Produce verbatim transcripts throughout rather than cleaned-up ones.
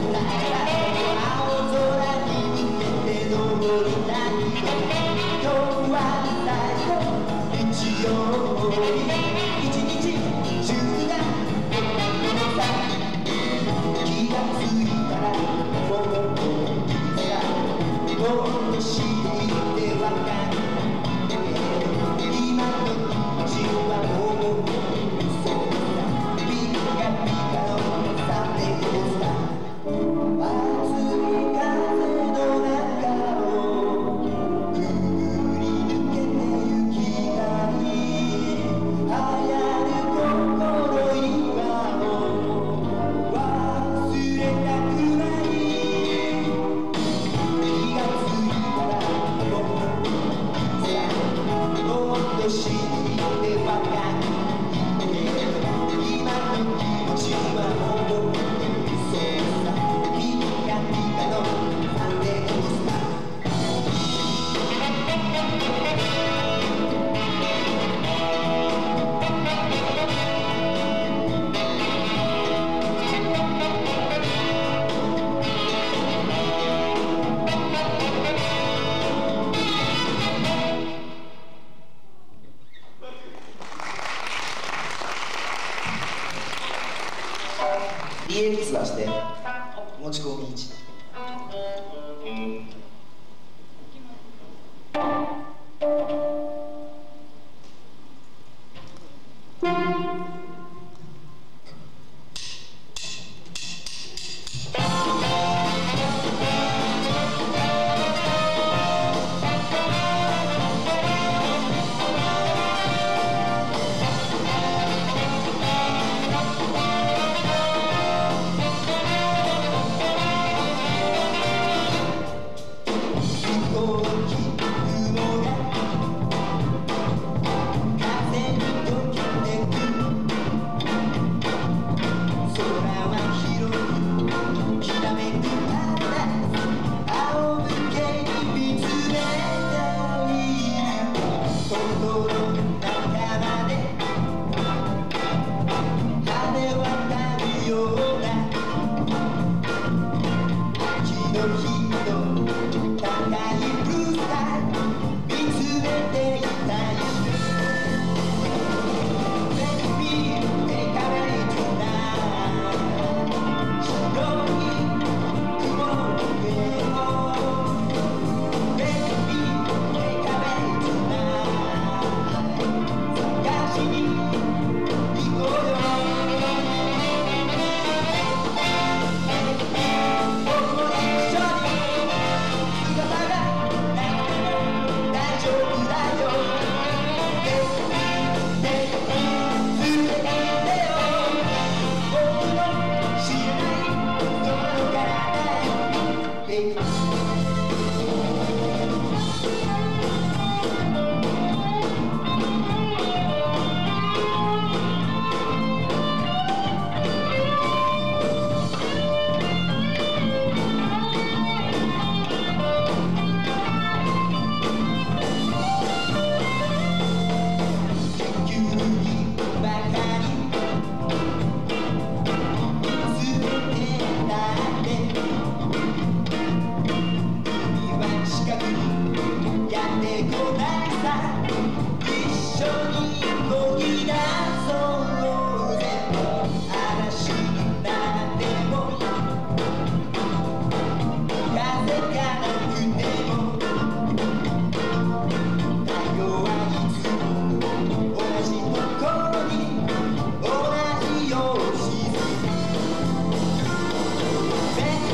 家ツアーして持ち込みいち。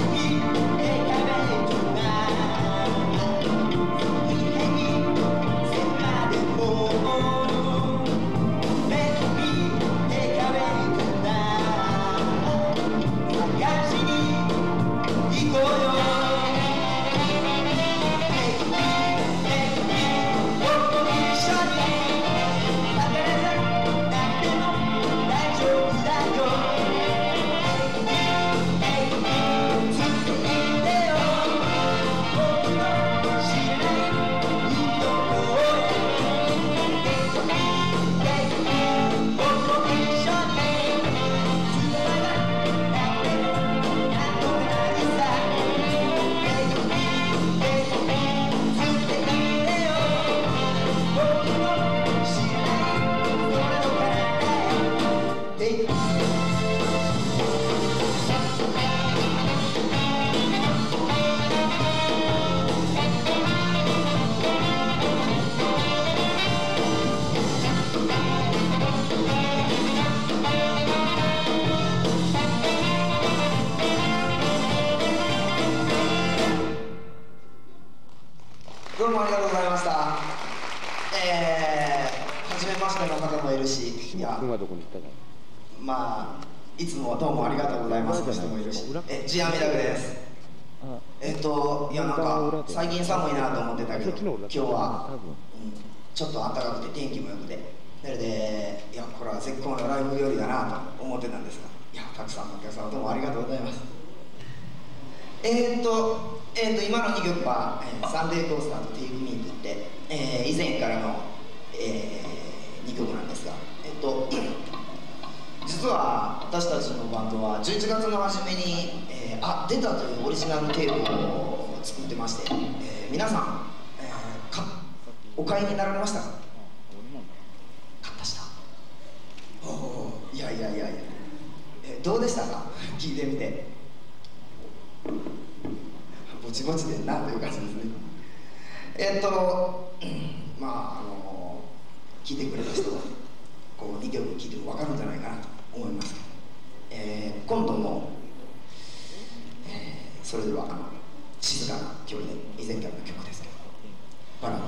「 どうもありがとうございました。えー、初めましての方もいるし、いや、まあ、いつもどうもありがとうございますの人もいるし、え、ジアミラグです。えっと、いや、なんか、最近寒いなと思ってたけど、今日は、うん、ちょっと暖かくて天気も良くて、それで、いや、これは絶好のライブ日和だなと思ってたんですが、いや、たくさんのお客様どうもありがとうございます。えーっと、えーっと今のにきょくは、えー、サンデーコースターと テイクミー といって、えー、以前からの、えー、にきょくなんですが、えーっと実は私たちのバンドはじゅういちがつの初めに、えー、あ、出たというオリジナルテープを作ってまして、えー、皆さん、えー、かお買いになられましたか？買ったした。おお、いやいやいやいや、えー、どうでしたか？聞いてみて。ぼちぼちでなんという感じですね。えっと、まああの聞いてくれた人はこうにきょく聴いても分かるんじゃないかなと思いますけど、えー、今度の、えー、それではあの静かな距離で以前からの曲ですけど、バラー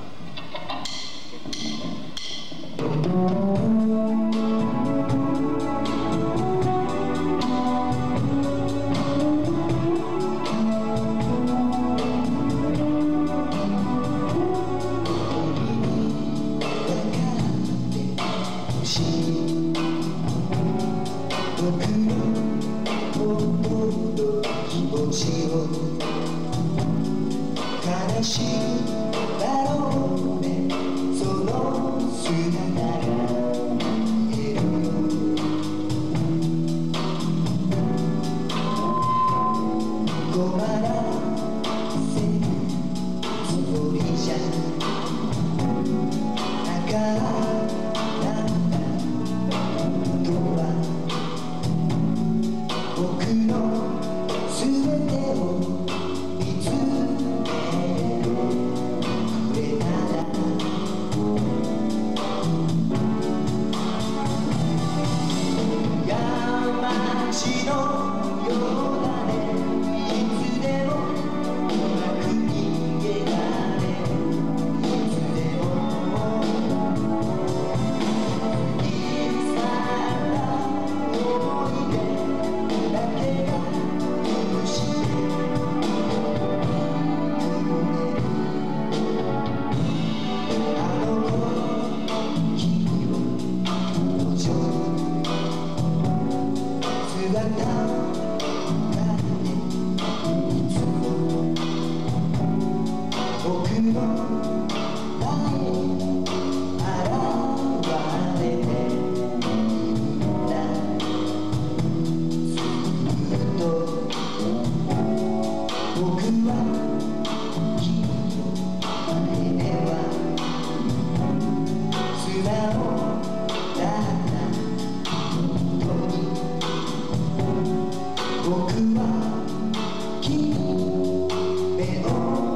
悲しいだろうね、その姿が見えるよ。困らせるつもりじゃなかったとは、僕の全てを見つめてくれたら、山地のようだね、いつでもうまく逃げられる、いつでもいさら思い出だけが許して僕の前に現れていた。ずっと僕は君の前では素直だったのに、僕は君に目を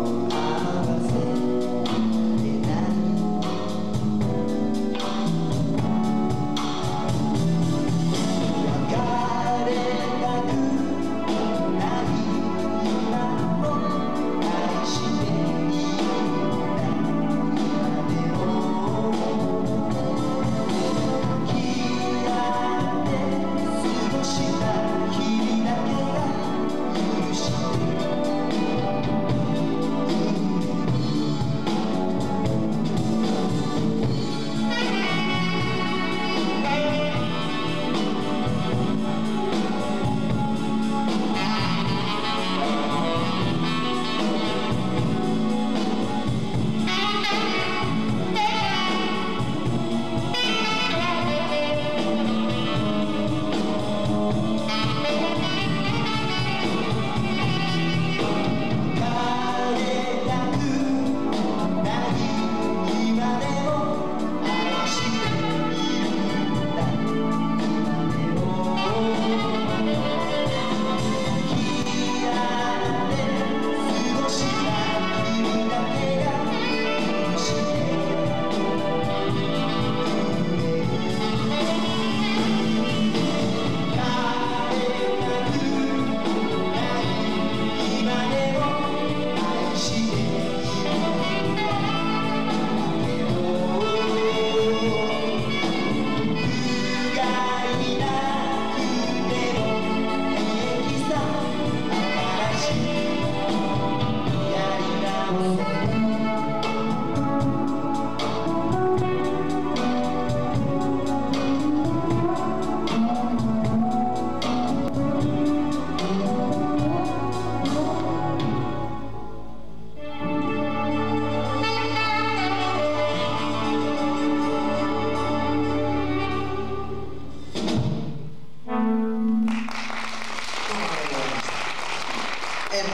「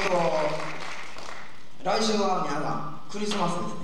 と来週は皆さんクリスマスですね、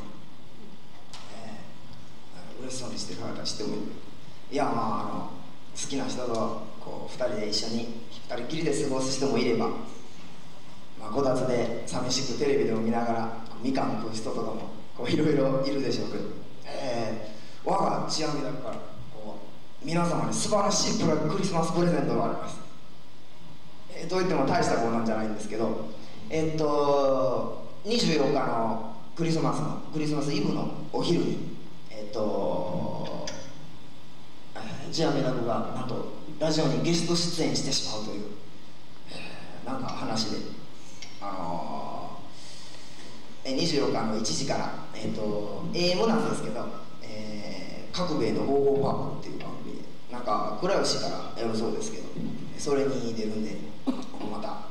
えー、嬉しそうにしてる方知ってもいる。いやまああの好きな人とこうふたりで一緒にふたりきりで過ごす人もいれば、まあ、こたつで寂しくテレビでも見ながらみかん食う人とかもこういろいろいるでしょうけど、えー、我が治安美だからこう皆様に素晴らしいプラクリスマスプレゼントがあります。えー、といっても大したことなんじゃないんですけど、えー、っとにじゅうよっかのクリスマスのクリスマスイブのお昼にえー、っとジアメダコがなんとラジオにゲスト出演してしまうという、えー、なんか話で、あのー、にじゅうよっかのいちじから、えー、と エーエム なんですけど、えー、角兵衛のゴーゴーパークっていう番組でなんか倉吉からやるそうですけど、それに出るんでまた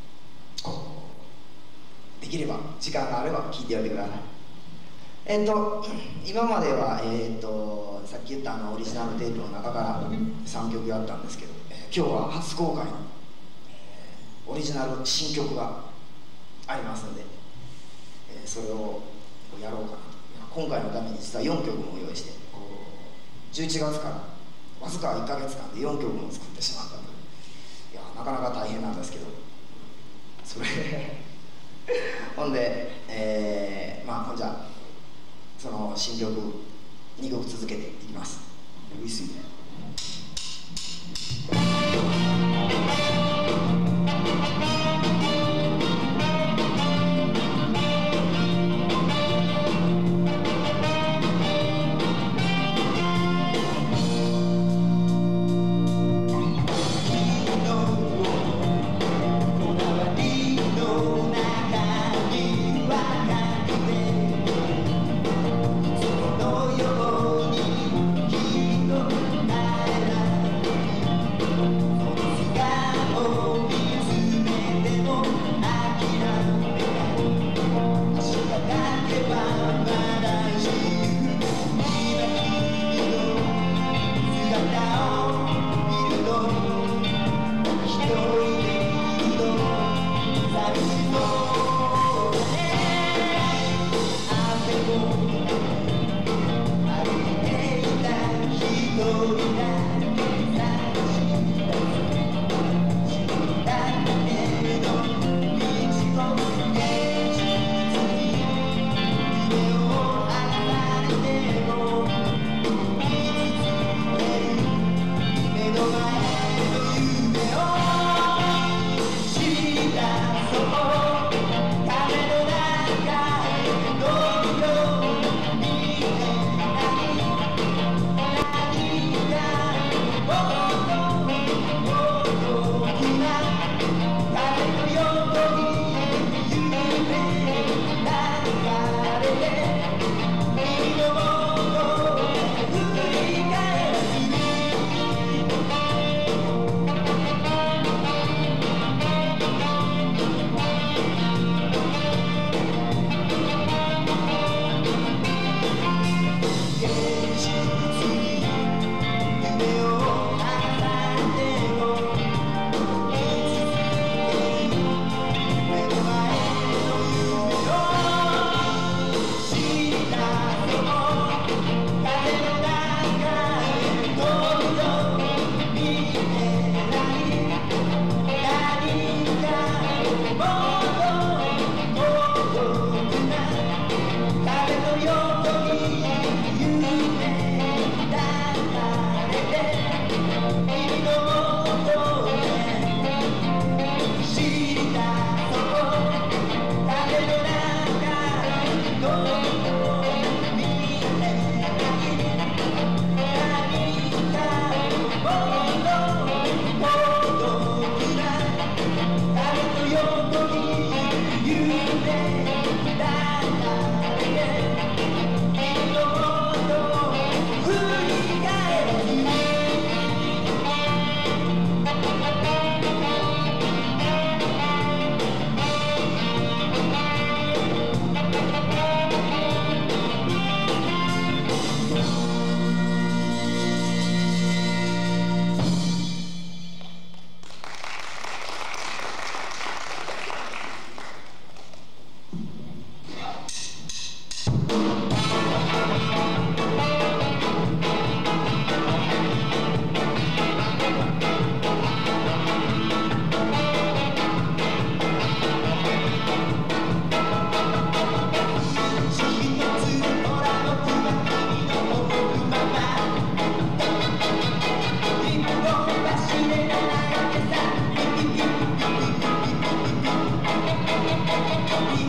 できれば時間があれば聞いてやってください。えっと今までは、えっとさっき言ったあのオリジナルテープの中からさんきょくあったんですけど、えー、今日は初公開の、えー、オリジナル新曲がありますので、えー、それをやろうかなと。今回のために実はよんきょくも用意して、こうじゅういちがつからわずかいっかげつかんでよんきょくも作ってしまったという、いやなかなか大変なんですけど、それほんで、えー、まあほんじゃその新曲にきょく続けていきます。ウィスイ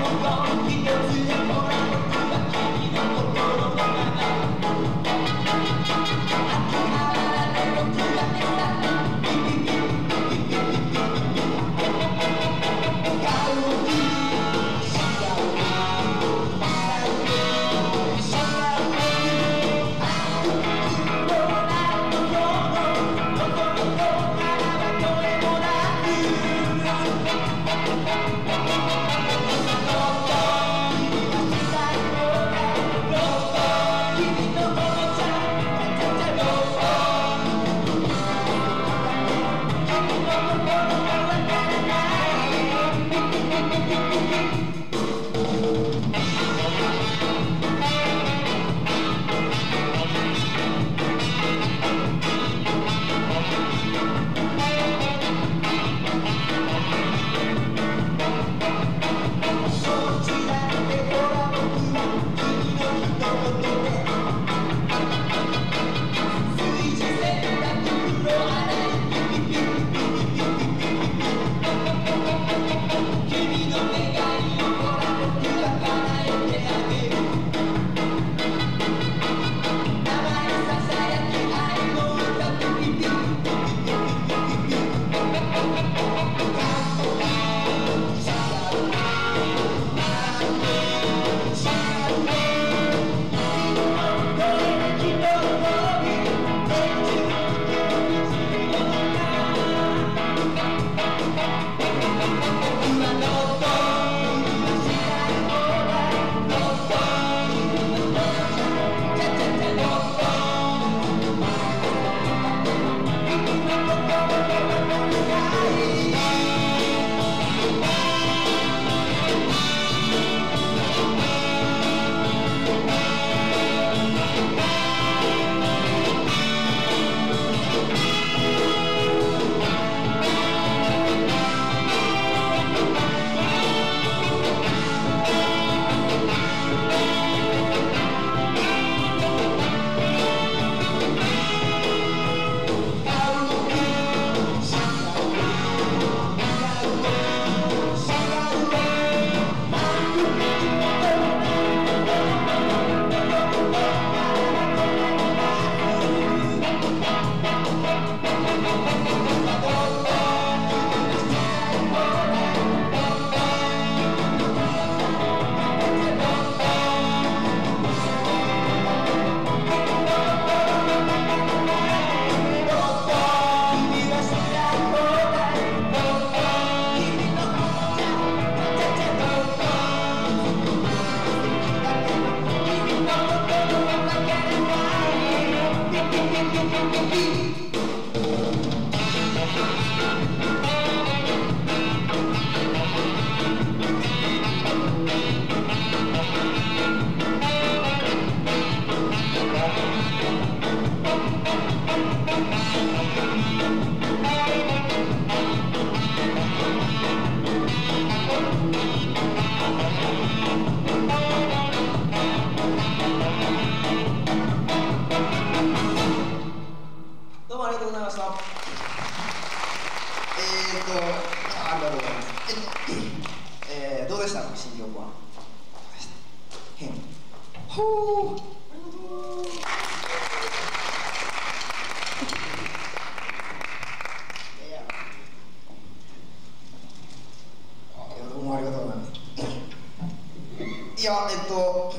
いや、えっと、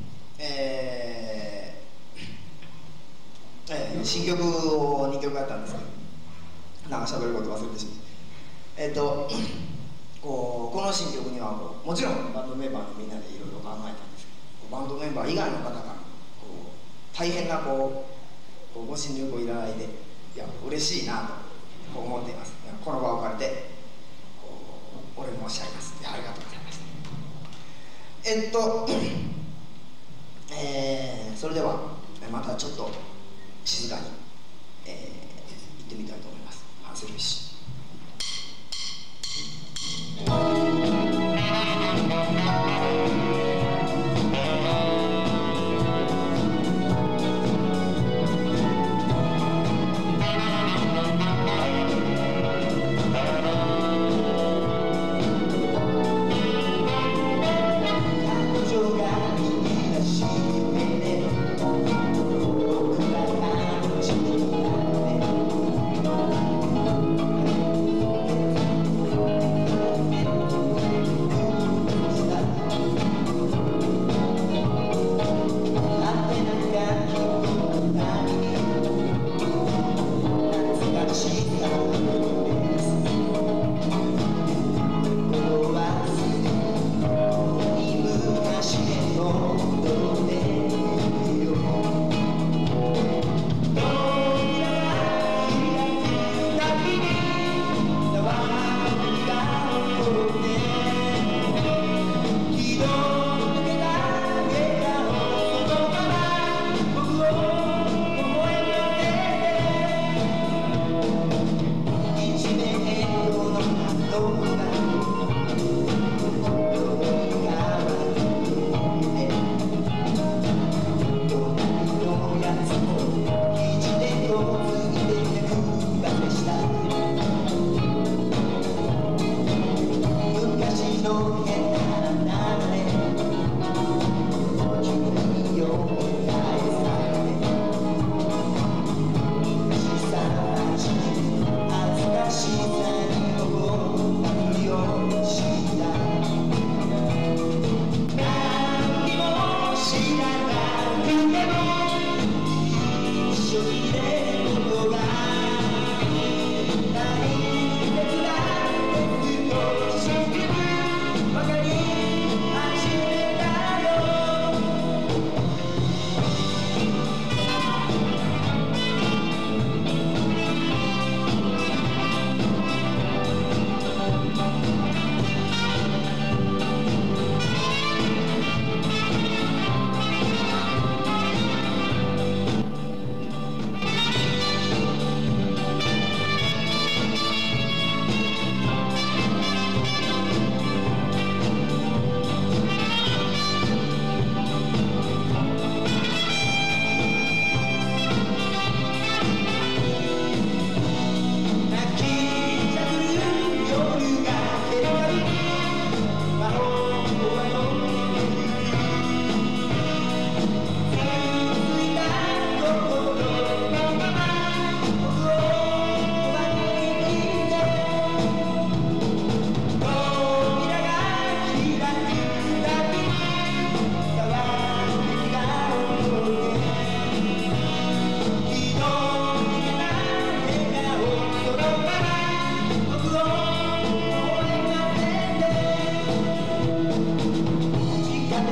えーえー、新曲をにきょくやったんですけど、なんか喋ること忘れてしまう。えっと、こうこの新曲にはこうもちろんバンドメンバーのみんなでいろいろ考えたんですけど、バンドメンバー以外の方からこう大変なこうこうご尽力をいただいて、いや嬉しいなと思っています。この場を借りてこうお礼申し上げます。ありがとうございます。えっと、えー、それではまたちょっと静かに、えー、行ってみたいと思います。ハンセルフィッシュ。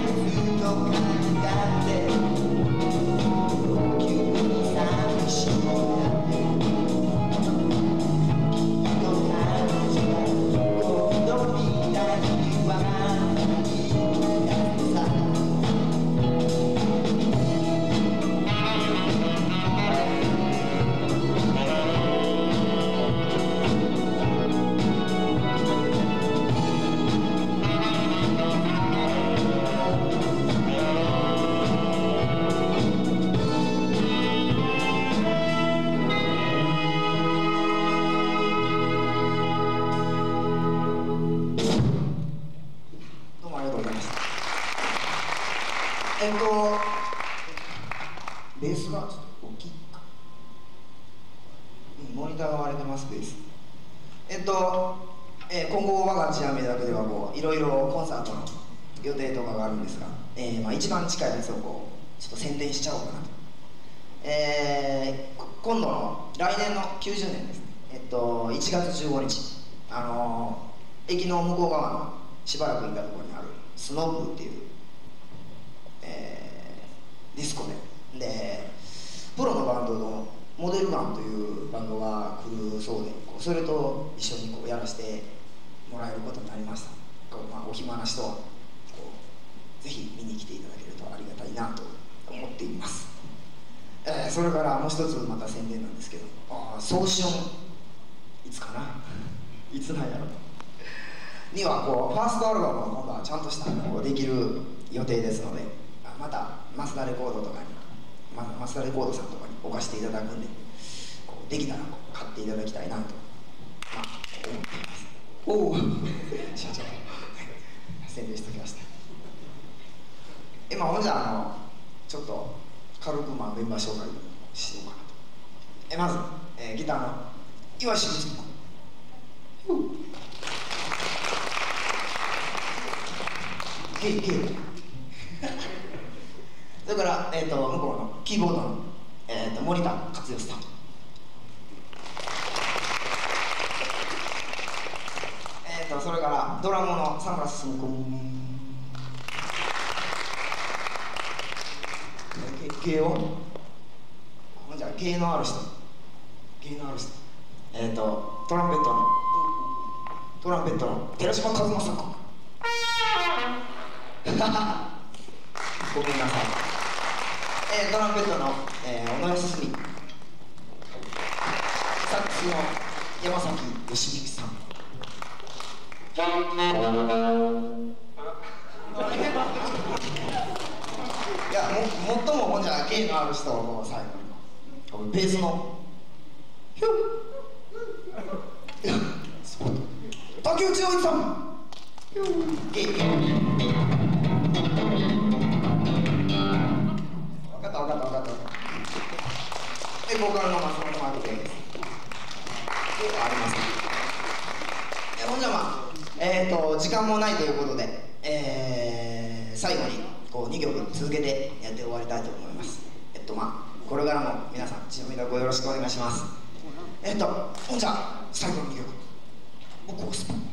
えっとベースがちょっと大きいか、うん、モニターが割れてますベース。えっと、えー、今後我がチアメだけではこういろいろコンサートの予定とかがあるんですが、えーまあ、一番近いやつをこうちょっと宣伝しちゃおうかなと。えー、今度の来年のきゅうじゅうねんですね、えっと、いちがつじゅうごにち、あのー、駅の向こう側のしばらく行ったところにあるスノップっていう、えー、ディスコででプロのバンドのモデルガンというバンドが来るそうで、こうそれと一緒にこうやらせてもらえることになりました。こう、まあ、お暇な人はこうぜひ見に来ていただけるとありがたいなと思っています。えー、それからもう一つまた宣伝なんですけど、あ早春いつかないつなんやろにはこうファーストアルバムを今度はちゃんとしたこうできる予定ですので、あまたマスダレコードとかに、ま、マスダレコードさんとかに置かせていただくんで、こうできたらこう買っていただきたいなと、まあ、思っています。おお社長宣伝しておきました。今ほんじゃあのちょっと軽くまあメンバー紹介しようかなと。えまず、えー、ギターの岩清水君、ゲイゲイそれから、えー、と向こうのキーボードの、えー、と森田勝義さん、えー、とそれからドラムの佐村進君、芸をほんじゃ芸のある人、芸のある人、えっ、ー、とトランペットのトランペットの寺島和正君ごめんなさい、えー、トランペットの、えー、小野康澄、サックスの山崎義美さんいやも最もほんじゃ芸のある人をこう最後にベースのヒュッ竹内陽一さんゲイゲイ分かった分かった分かったでボーカルの松本マークですありますえほんじゃまあえっ、ー、と時間もないということで、えー、最後にこうにきょく続けてやって終わりたいと思います。えっとまあこれからも皆さんちのみだこよろしくお願いします。えっとほんじゃ最後のにきょく僕をスパン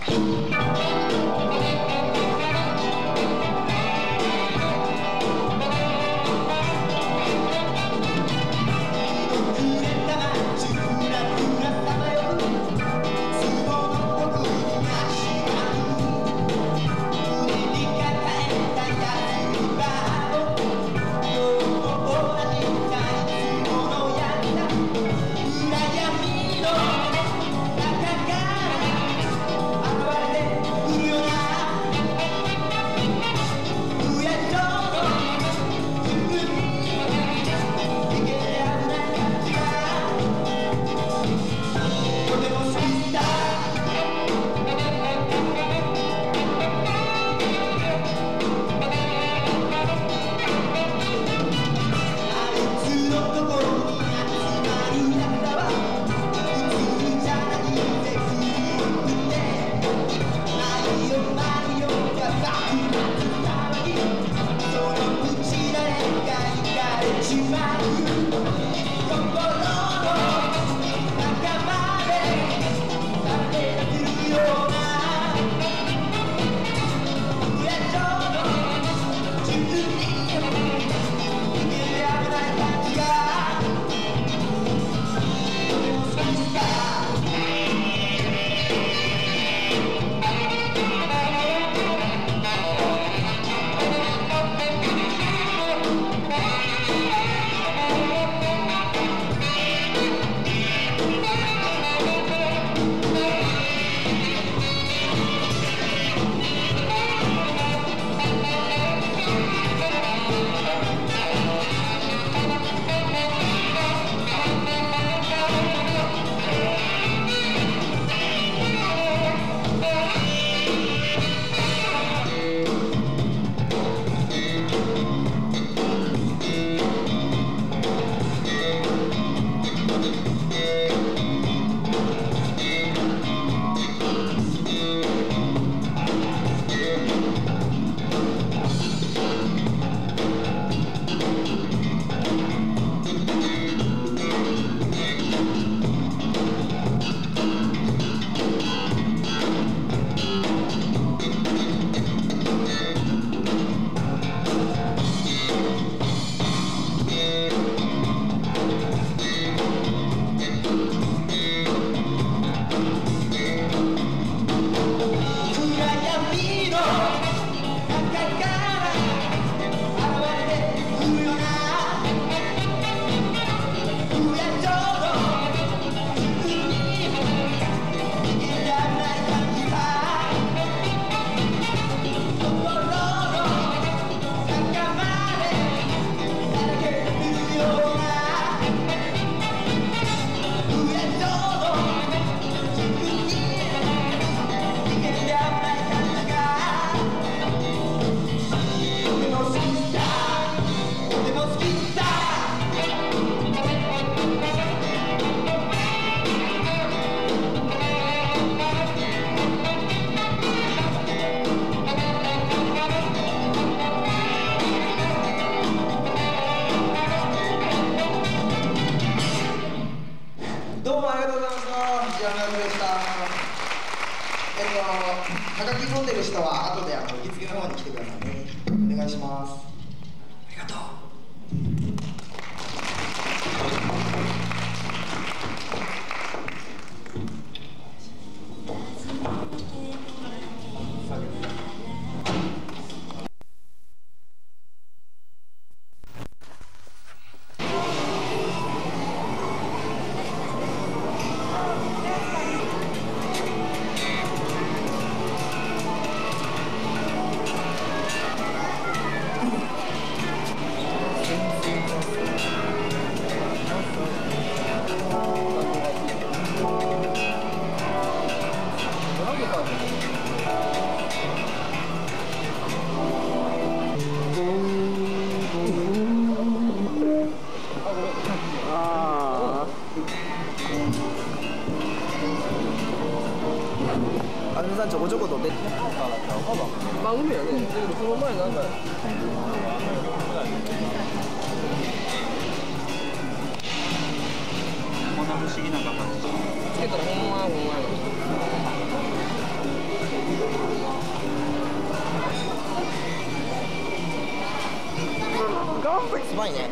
はがき持ってる人は後であの受付の方に来てくださいね。お願いします。ありがとう。 あのさんちょこちょこと出て番組やね。だけどその前なんかこんな不思議な形つけたらほんまほんまや。 の時すごいね。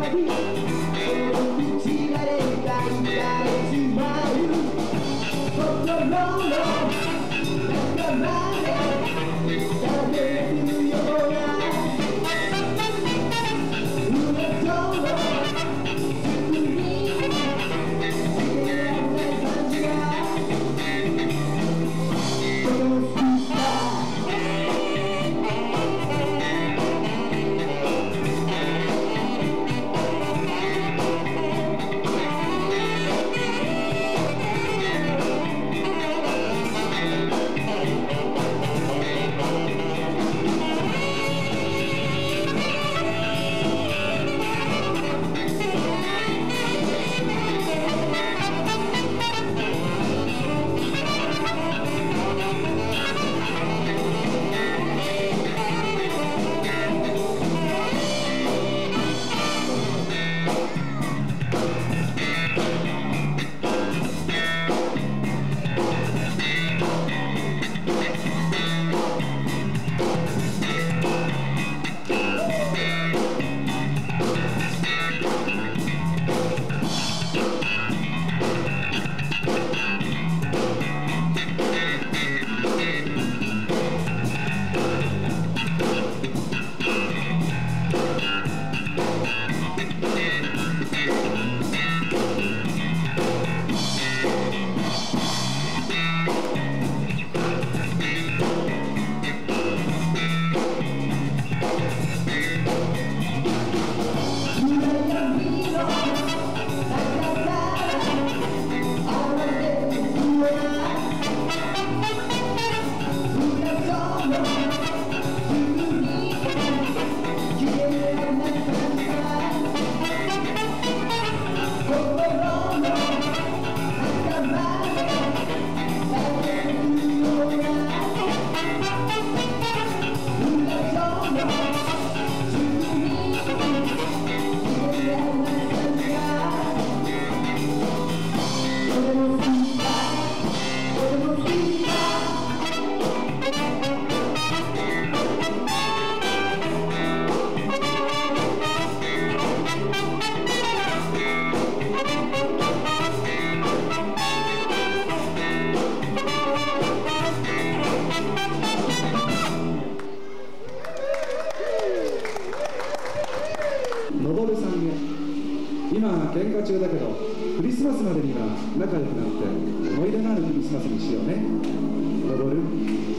喧嘩中だけどクリスマスまでには仲良くなって思い出のあるクリスマスにしようね。登る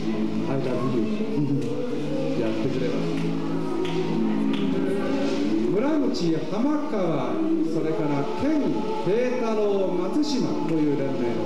I love you やってくれます。村口浜川、それから県慶太郎松島という連盟です。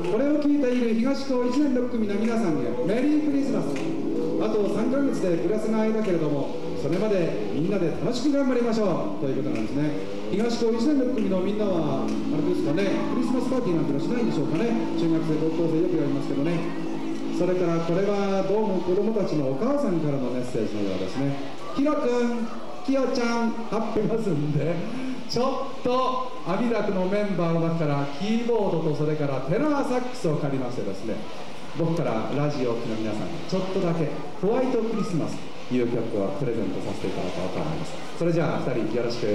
これを聞いている東高いちねんろっ組の皆さんへメリークリスマス。あとさんかげつでクラス替えだけれども、それまでみんなで楽しく頑張りましょうということなんですね。東高いちねんろっ組のみんなはあれですかね、クリスマスパーティーなんてのしないんでしょうかね。中学生高校生よくやりますけどね。それからこれはどうも子どもたちのお母さんからのメッセージのようですね。ひろくん、きよちゃん貼ってますんで、ちょっとアビラクのメンバーの中からキーボードとそれからテナーサックスを借りましてですね、僕からラジオを聴きの皆さんにちょっとだけホワイトクリスマスという曲をプレゼントさせていただこうと思います。それじゃあふたりよろしく。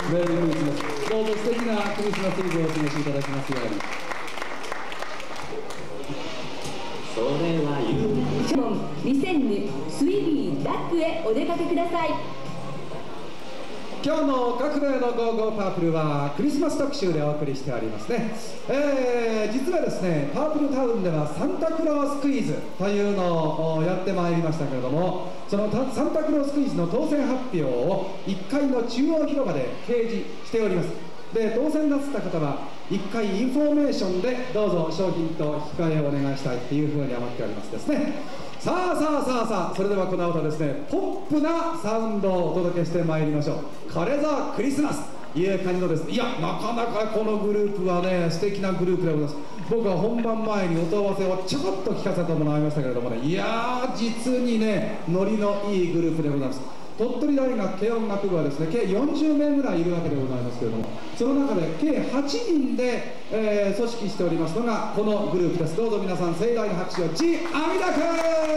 メリークリスマス。どうぞ素敵なクリスマスイブをお過ごしいただきますように。 それは言うにせんにスイビーダックへお出かけください。 今日の各例のゴーゴーパープルはクリスマス特集でお送りしておりますね。えー、実はですね、パープルタウンではサンタクロースクイズというのをやってまいりましたけれども、そのサンタクロースクイズの当選発表をいっかいの中央広場で掲示しております。で、当選なさった方はいっかいインフォメーションでどうぞ商品と引き換えをお願いしたいというふうに思っておりますですね。さあさあさあさあ、それではこの後ですね、ポップなサウンドをお届けしてまいりましょう。これぞクリスマスという感じのですね、いや、なかなかこのグループはね、素敵なグループでございます。僕は本番前に音合わせをちょこっと聞かせてもらいましたけれどもね、いやー、実にね、ノリのいいグループでございます。鳥取大学軽音楽部はですね、計よんじゅうめいぐらいいるわけでございますけれども、その中で計はちにんで、えー、組織しておりますのがこのグループです。どうぞ皆さん盛大な拍手を。ジ・アミダく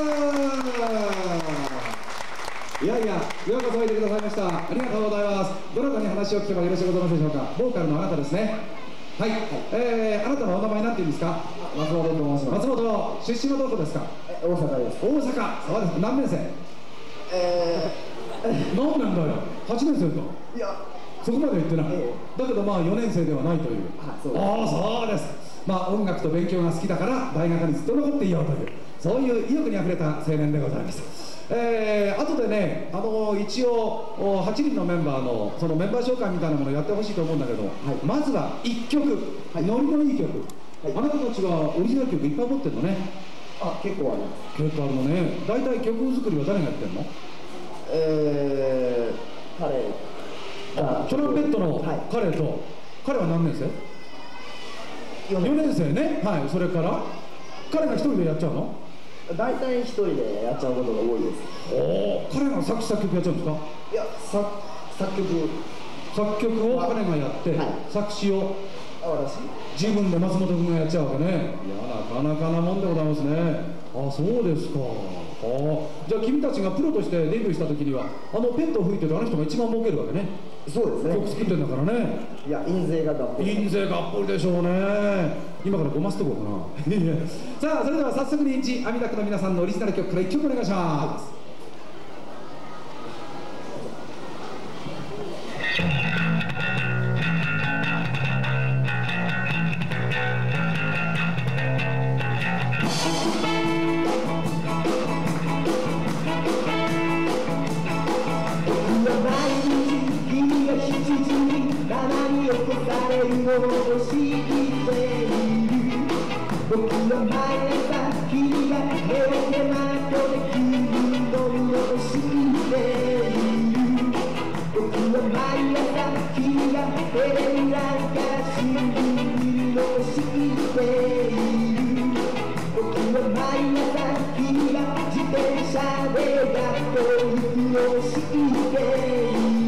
ん、いやいや、ようこそおいでくださいました。ありがとうございます。どなたに話を聞けばよろしいございますでしょうか。ボーカルのあなたですね。はい、えー、あなたのお名前なんて言うんですか。 松本と申します。 松本、出身はどこですか。 大阪です。 大阪、そうです。何年生。 え何年だよ。はちねん生か。 ー、いや、 そこまでは言ってない、 ええ、 だけどまあよねん生ではないという。 あ、そうです。 ああ、そうです。まあ音楽と勉強が好きだから大学にずっと残っていようという、そういう意欲にあふれた青年でございます。えー、後でね、あの一応はちにんのメンバーのそのメンバー紹介みたいなものをやってほしいと思うんだけど、はい、まずはいっきょく、はい、ノリのいい曲、はい、あなたたちはオリジナル曲いっぱい持ってるのね。 あ、結構あります。 結構あるのね。大体曲作りは誰がやってるの。 えー、彼がトランペットの彼と、はい、彼は何年生。よねん生ね。はい。それから彼が一人でやっちゃうの。 大体一人でやっちゃうことが多いです。 おお、彼が作詞作曲やっちゃうんですか。 いや、作作曲作曲を彼がやって、はい、作詞を自分で松本君がやっちゃうわけね。いや、なかなかなもんでございますね。あ、そうですか。あ、じゃあ君たちがプロとしてデビューした時にはあのペットを吹いてるあの人が一番儲けるわけね。 そうですね。 曲作ってんだからね。 いや、印税ががっぽり。 印税がっぽりでしょうね。今からごますとこうかな。さあ、それでは早速にジ・アミダクの皆さんのオリジナル曲からいっきょくお願いします。 僕は毎朝君が目を手間とで君の身を知っている。僕は毎朝君がテレビ欄から新聞見るのを知っている。僕は毎朝君が自転車で学校行くのを知っている。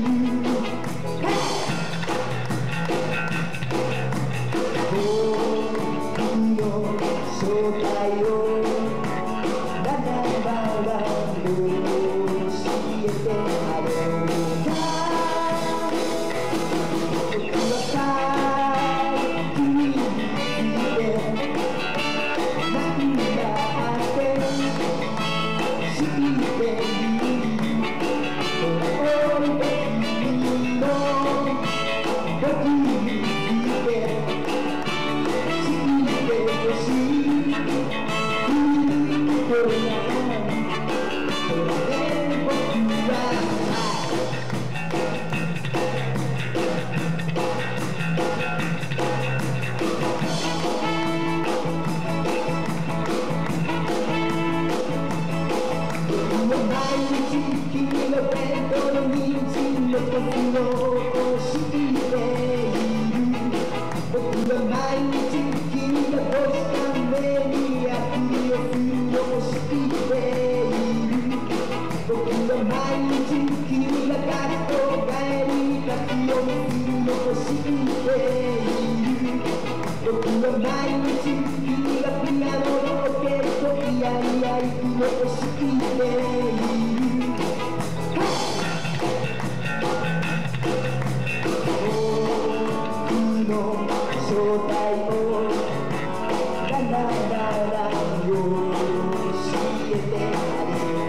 正体をララララ教えてあげる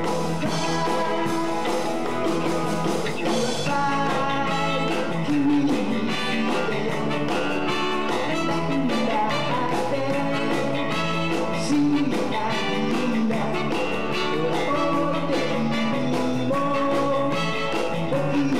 君になんだって知らないんだ思って君も僕に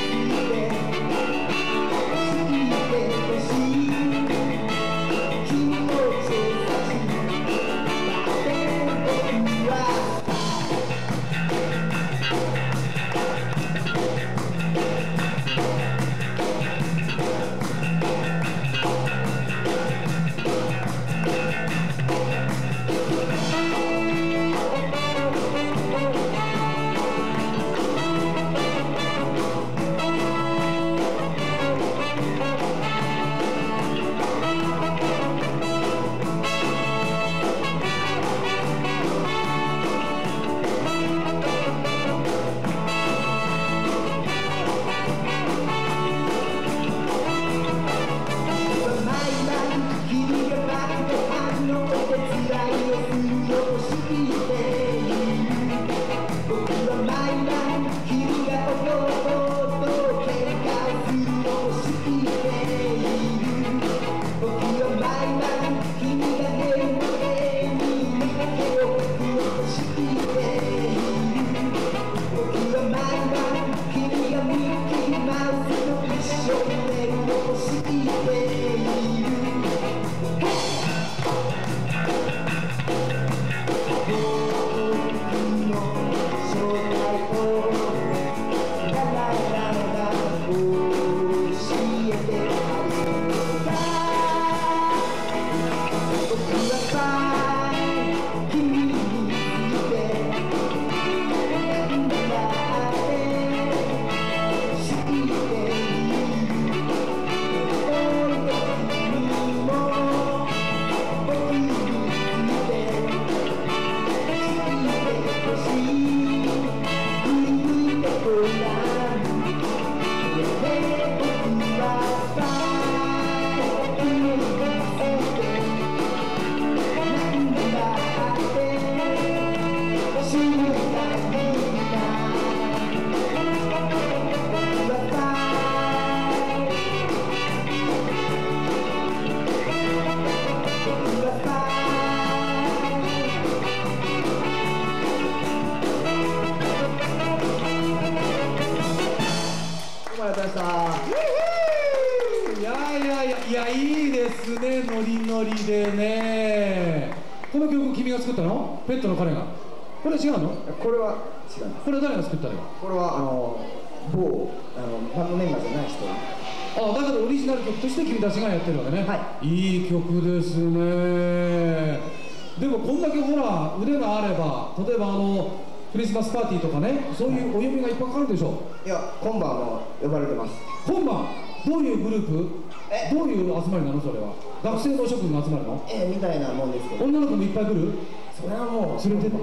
いやいやいやいや、いいですね、ノリノリでね。この曲君が作ったの？ペットの彼が。これ違うの？ これは違う。 これは誰が作ったの？ これはあの某あのバンドメンバーじゃない人。 あ、だけどオリジナル曲として君たちがやってるわけね。 はい。 いい曲ですね。でもこんだけほら腕があれば、例えばあのクリスマスパーティーとかね、そういうお呼びがいっぱいかかるでしょ。 いや、今晩も呼ばれてます。 今晩どういうグループ？どういう集まりなのそれは？学生の諸君が集まるの？ ええ、みたいなもんですけど。 女の子もいっぱい来る？ それはもう連れてって。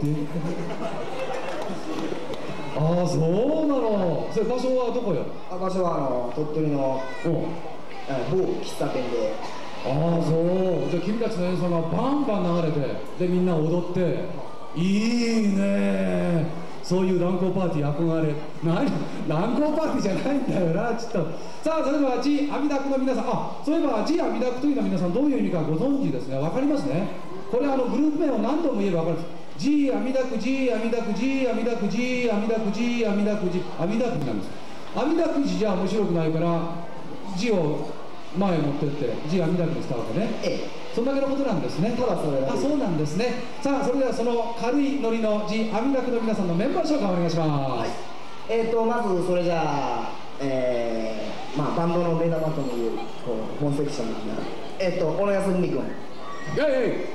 ああ、そうなの。それ場所はどこよ？ あ、場所はあの鳥取のえ某喫茶店で。 ああ、そう。じゃあ君たちの演奏がバンバン流れて、でみんな踊って、いいね。そういう乱交パーティー憧れ。何？乱交パーティーじゃないんだよな、ちょっと。さあ、それでは G 阿弥陀久の皆さん、あ、そういえば G 阿弥陀久というのは皆さんどういう意味かご存知ですね。わかりますね。これあのグループ名を何度も言えばわかるんです。G 阿弥陀久、G 阿弥陀久、G 阿弥陀久、G 阿弥陀久、G 阿弥陀久、G 阿弥陀久なんです。阿弥陀久じゃ面白くないから G を前持ってって G 阿弥陀久にしたわけね。 ええ、 そんだけのことなんですね。 ただそれだけ。 あ、そうなんですね。さあ、それではその軽いノリの G 阿弥陀久の皆さんのメンバー紹介お願いします。はい、 えーとまずそれじゃあ、えー、まあバンドの目玉ともいうこう本セクション的なえーと小野康文君。 イェイ。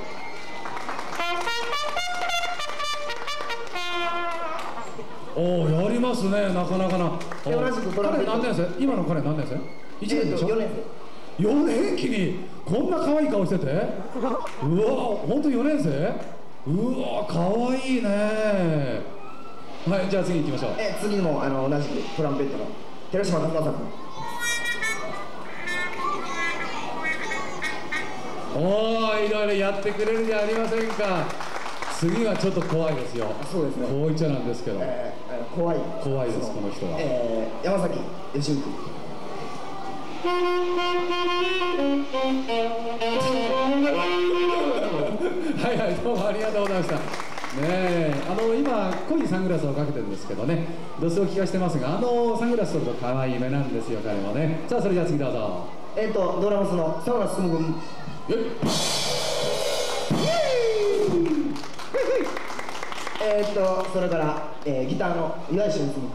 おお、やりますね、なかなかな。 同じく彼何年生？今の彼何年生？いちねんでしょ？ よねん生。よねん期にこんな可愛い顔してて、うわ、本当よねん生？うわ、可愛いね。はい、じゃあ次行きましょう。 え次もあの同じくトランペットの寺島和正君。 いろいろやってくれるじゃありませんか。次はちょっと怖いですよ。 そうですね。 こう言っちゃなんですけど、 えー、あの怖い怖いですこの人は。 えー、山崎義行君。 はいはい、どうもありがとうございました。ねえ、あの今濃いサングラスをかけてるんですけどね、どうせお聞かしてますが、あのサングラス取ると可愛い目なんですよ彼もね。さあそれじゃあ次どうぞ。 えっ、ー、とドラムスの佐村進君。えっとそれから、えー、ギターの岩井俊君。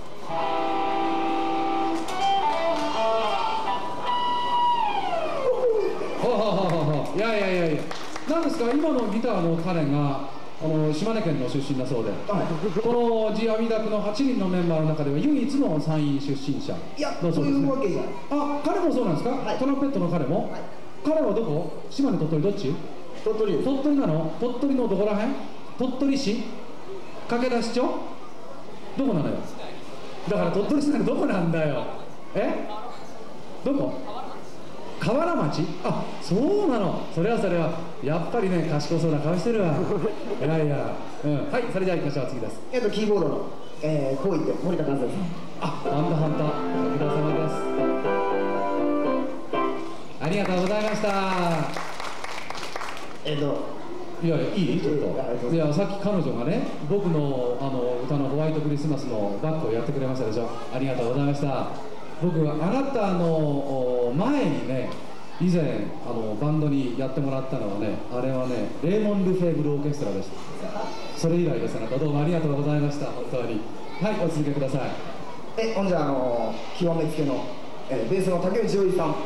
いやいやいやいや、なんですか今のギターの彼があの島根県の出身だそうで、はい、このジアミダクのはちにんのメンバーの中では唯一の山陰出身者。 いや、そういうわけじゃ。 あ、彼もそうなんですか、はい、トランペットの彼も、はい、彼はどこ？島根、鳥取、どっち？ 鳥取。 鳥取なの？鳥取のどこら辺？鳥取市？駆け出し町？どこなのよ。だから鳥取市なのどこなんだよ。え？どこ？河原町？あ、そうなの。それはそれはやっぱりね、賢そうな顔してるわ。いやいや、うん、はい、それじゃあ行きましょう。次です。 えっとキーボードの、えー、こう言って森田和也さん。 あ、ハンタハンタご苦労様です。ありがとうございました。 えっといやいや、いいちょっと。いや、さっき彼女がね、僕のあの歌のホワイトクリスマスのバックをやってくれましたでしょ。ありがとうございました。僕はあなたの前にね、以前あのバンドにやってもらったのはね、あれはね、レーモン・ルフェーブル・オーケストラでした。それ以来です。あなたどうもありがとうございました。本当に。はい、お続けください。 え、ほんじゃあの極めつけの、えー、ベースの竹内洋一さん。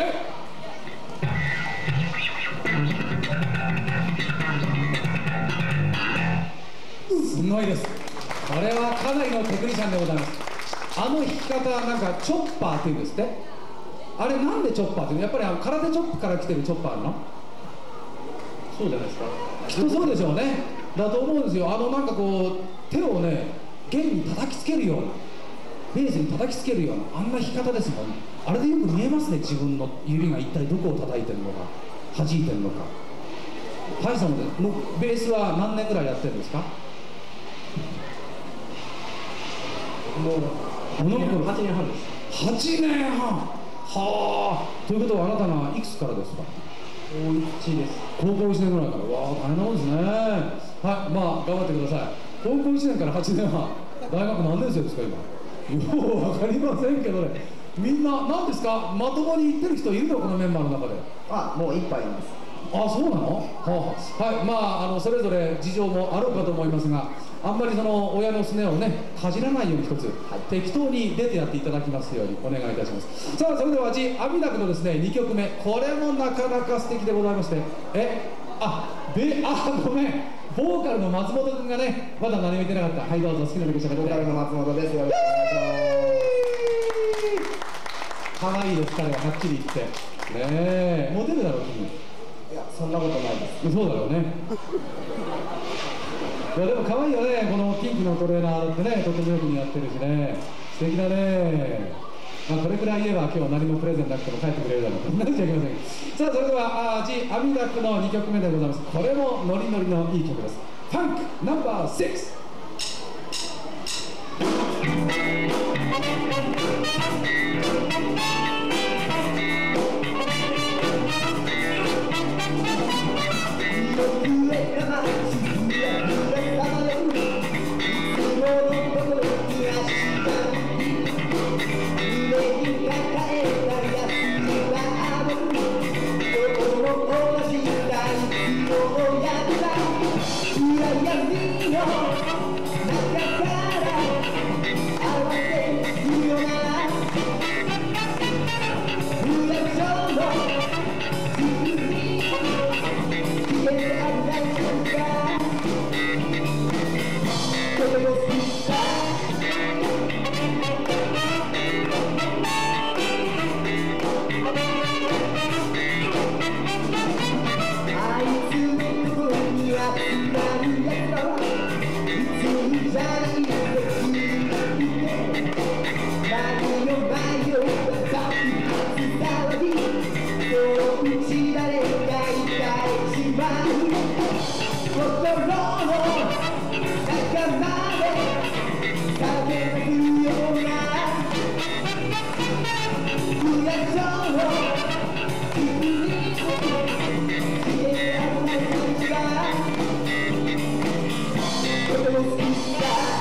すごいです。これはかなりのテクニシャンでございます。あの弾き方はなんかチョッパーっていうんですって。あれなんでチョッパーっていうの？やっぱりあの空手チョップから来てるチョッパーなの？そうじゃないですか。きっとそうでしょうね。だと思うんですよ。あのなんかこう手をね弦に叩きつけるような、ベースに叩きつけるようなあんな弾き方ですもん。あれでよく見えますね。自分の指が一体どこを叩いてるのか弾いてるのか。大したもんです。もうベースは何年ぐらいやってるんですか？もうはちねんはんです。はちねんはん。はあ。ということはあなたがいくつからですか？高いちです。高校いちねんぐらいから。わあ、大変なもんですね。はい、まあ頑張ってください。高校いちねんからはちねんはん。大学何年生ですか今？ようわかりませんけどね。みんな何ですか？まともに言ってる人いるのこのメンバーの中で。 あ、もういっぱいいます。 あ、そうなの？はあ、はい、まあ、あのそれぞれ事情もあろうかと思いますが、あんまりその親のすねをねかじらないように一つ、はい、適当に出てやっていただきますようにお願いいたします。さあ、それではジ・アミダクのですねにきょくめ、これもなかなか素敵でございまして、え、あ、べ、あ、ごめん、ボーカルの松本君がねまだ何も言ってなかった。はい、どうぞ好きな曲しゃべって。 ボーカルの松本です。よろしくお願いします。 可愛いです。彼ははっきり言ってねえ、モテるだろう君。 いや、そんなことないです。 そうだろうね。いやでも可愛いよね、このピンクのトレーナーだってね、とてもよく似合ってるしね、素敵だね。まあこれくらい言えば今日何もプレゼンなくても帰ってくれるだろうとなっちゃいけません。さあそれではジ・アミダクのにきょくめでございます。これもノリノリのいい曲です。ファンクナンバーシックス。 「 心の中まで叫ぶような不夜城を君に消えられない感じがとても好きだ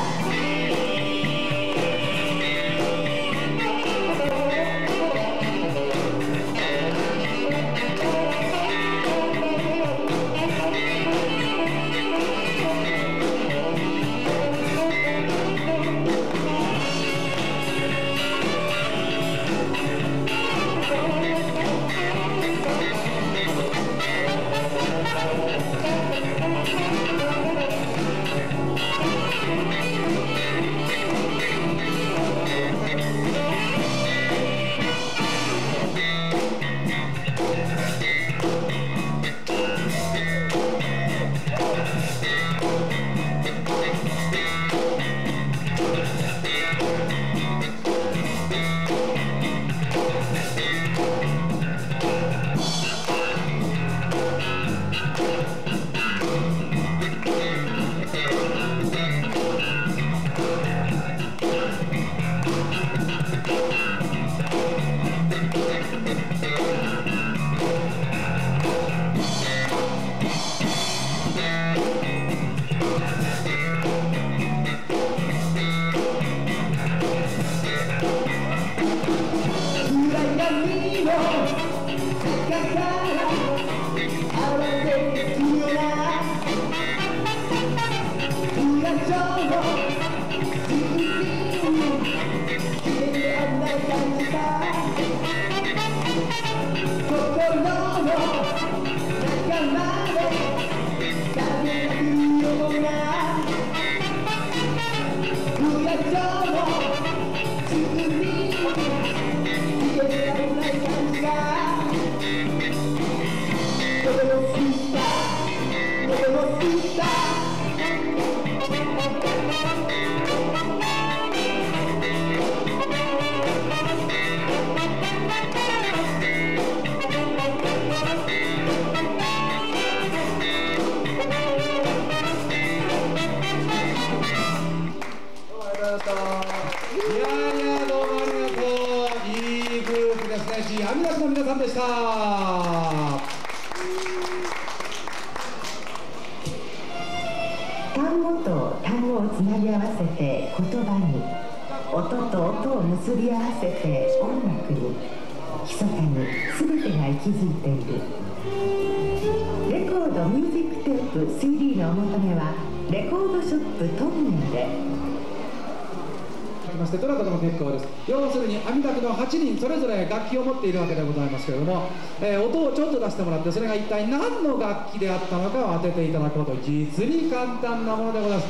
単語と単語をつなぎ合わせて言葉に、音と音を結び合わせて音楽に、密かに全てが息づいている。レコード、ミュージックテープ、シーディー のお求めはレコードショップトンネルで。 ましてどなたでも結構です。要するに網宅のはちにんそれぞれ楽器を持っているわけでございますけれども、えー、音をちょっと出してもらって、それが一体何の楽器であったのかを当てていただくこと、実に簡単なものでございます。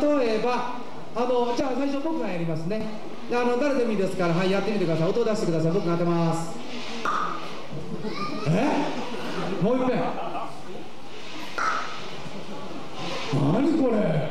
例えばあのじゃあ最初僕がやりますね。であの誰でもいいですから、はい、やってみてください。音を出してください。僕が当てます。えもう一遍。何これ。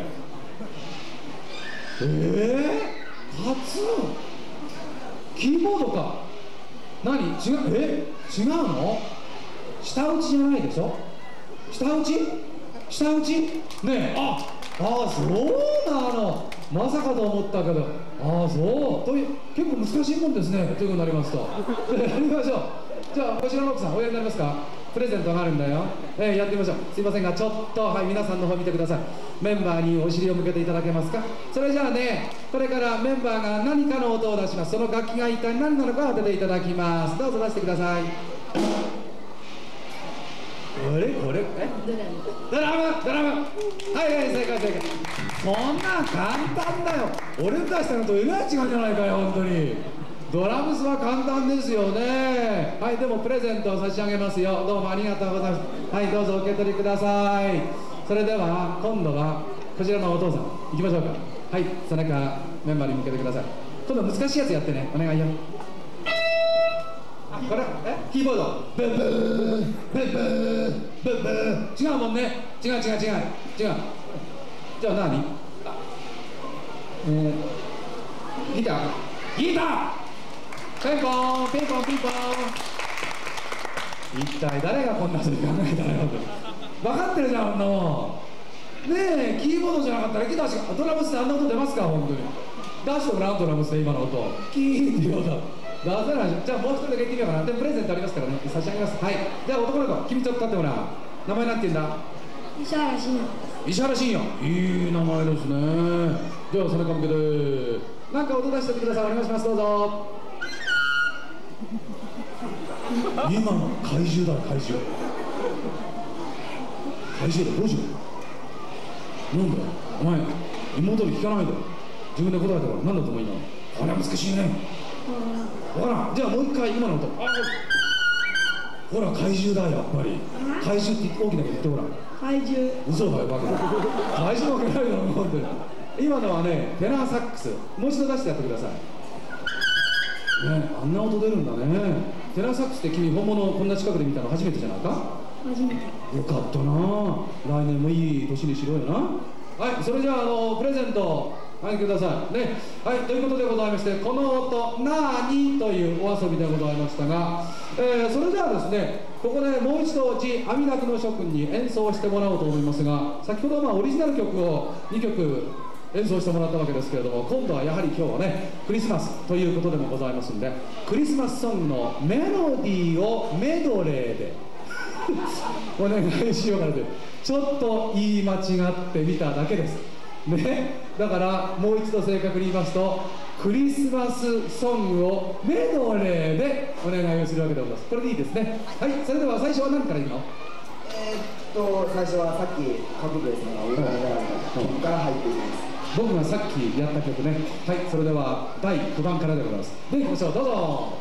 えー初キーボードか。何違うえ違うの。下打ちじゃないでしょ。下打ち下打ちねえ。ああそうなの。まさかと思ったけど、ああそうという結構難しいもんですね。ということになりますとやりましょう。じゃあこちらの奥さんおやりになりますか。プレゼントがあるんだよ。えー、やってみましょう。すいませんがちょっと、はい、皆さんの方見てください。メンバーにお尻を向けていただけますか。それじゃあね、これからメンバーが何かの音を出します。その楽器が一体何なのか当てていただきます。どうぞ出してください。これこれえドラムドラムはいはい正解正解。そんなん簡単だよ。俺出したのとえらい違うじゃないかよ本当に。ドラムスは簡単ですよね。はい、でもプレゼントを差し上げますよ。どうもありがとうございます。はい、どうぞお受け取りください。それでは今度はこちらのお父さん行きましょうか。はい、背中メンバーに向けてください。今度難しいやつやってね。お願いよ。あ、これえキーボードブンブンブンブンブンブン違うもんね。違う違う違う違う。じゃあ何？えー、ギターギターピンポンピンポンピンポン。一体誰がこんなふうに考えたのよ。分かってるじゃん。あんなもんねえ、キーボードじゃなかったらギターしか、ドラムスってあんな音出ますか、本当に。出してもらうドラムスで今の音、キーっていう音出せない。じゃあもう一人だけ言ってみようかな。でもプレゼントありますからね、差し上げます。はい、じゃあ男の子、君ちょっと立ってもらう。名前なんて言うんだ？ 石原慎也。 石原慎也、いい名前ですね。じゃあ背中向けてなんか音出しておいてください。お願いします。どうぞ。今の怪獣だ、怪獣怪獣だ。どうしよう。なんだよお前、妹に聞かないで自分で答えたから。なんだと思いな。これは難しいね。ほら、じゃあもう一回今の音。あ、ほら怪獣だ、やっぱり。怪獣って大きな声言ってごらん。 怪獣。 嘘だよバカ。怪獣わけないだろ本当に。今のはね、テナーサックス。もう一度出してやってくださいね。あんな音出るんだね。テナーサックスって君本物をこんな近くで見たの初めてじゃないか？ 初めて。 よかったな。来年もいい年にしろよな。はい、それじゃあ、あのプレゼントはいくださいね。はい、ということでございまして、この音なーにというお遊びでございましたが、えー、それではですね、ここでもう一度地阿弥陀の諸君に演奏してもらおうと思いますが、先ほどまあオリジナル曲をにきょく演奏してもらったわけですけれども、今度はやはり今日はねクリスマスということでもございますんで、クリスマスソングのメロディーをメドレーでお願いしようかなと。ちょっと言い間違ってみただけですね。だからもう一度正確に言いますと、クリスマスソングをメドレーでお願いをするわけでございます。これでいいですね。はい、それでは最初は何からいくの？ えー、っと最初はさっきカブベさんが歌いながら曲から入っていきます。 僕がさっきやった曲ね。はい、それではだいきゅうばんからでございます。でいきましょう、どうぞ。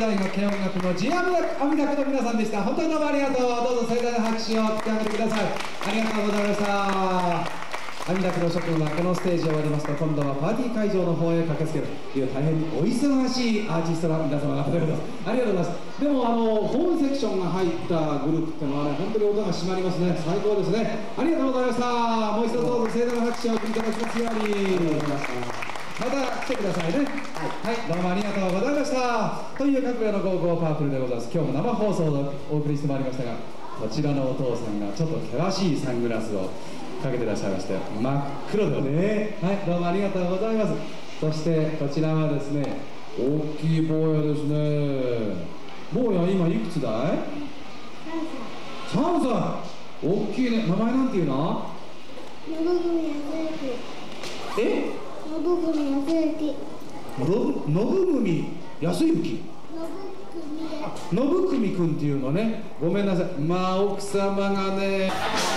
大の軽音楽のジアミダクの皆さんでした。本当にどうもありがとう。どうぞ盛大な拍手を送ってあげてください。ありがとうございました。阿弥陀久の諸君はこのステージを終わりますと、今度はパーティー会場の方へ駆けつけるという大変お忙しいアーティストの皆様方でございます。ありがとうございます。でもあのホーンセクションが入ったグループっていうのはね、本当に音が締まりますね。最高ですね。ありがとうございました。もう一度どうぞ盛大な拍手をお送りいただきますように。また来てくださいね。はい、はい、どうもありがとうございました。という各部のゴーゴーパープルでございます。今日も生放送でお送りしてまいりましたが、こちらのお父さんがちょっと険しいサングラスをかけてらっしゃいまして、真っ黒でね、はい、どうもありがとうございます。そしてこちらはですね、大きい坊やですね。坊や今いくつだい？さんさい。大きいね。名前なんていうの？ 信組康之。 え？ 信組康之。 信組康之。信組くんっていうのね。ごめんなさい。まあ奥様がね。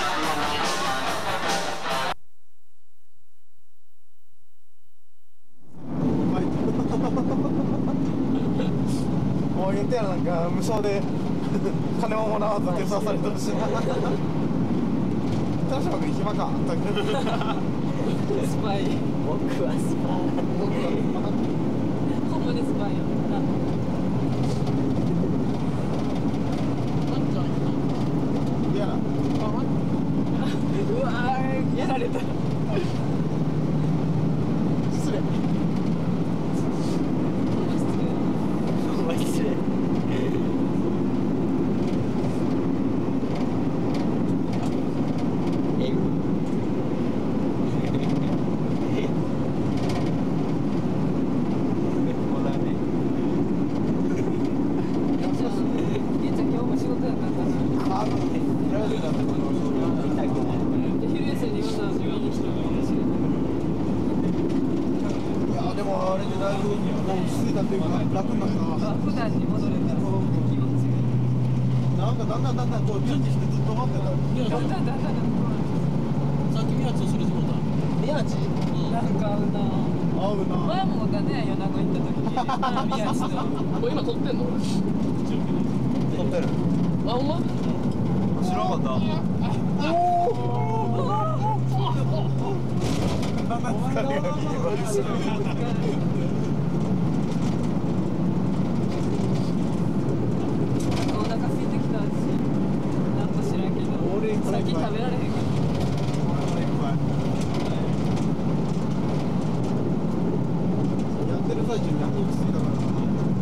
もう言ってやらなんか無償で金ももらわず手伝されてるしな。田島君暇か。 スパイ。僕はスパイ。僕はスパイ。ほんまにスパイよ。 いや。 うわー、やられた。 失礼。 ほんま失礼。 普段に戻れたら気持ちいい。なんかだんだんだんだんこう準備してずっと待ってた。だんだんだんだんさっき宮地とするつもりだ。宮地？ なんか合うな。 合うな。 前もがね、米子行った時に宮地と。これ今撮ってんの？ 撮ってる。 あ、お前？ 知らなかった。おお。なんなんですかね。 さっき食べられへんから。 やってる最中に落ち着いたから。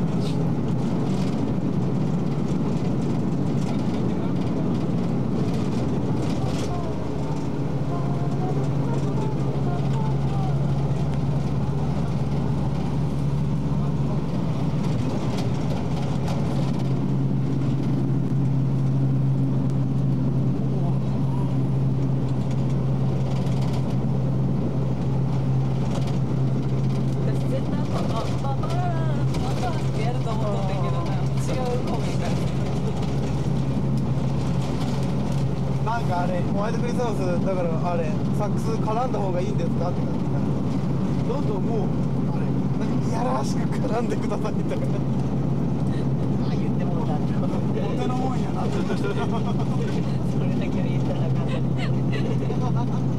なんかあれホワイトクリスマスだからあれサックス絡んだ方がいいんですかって言ったらどんどんもうあれなんかいやらしく絡んでくださいみたいな。 あ、言ってもうたんだ。 お手のもんやなって。それだけは言ったらあかん。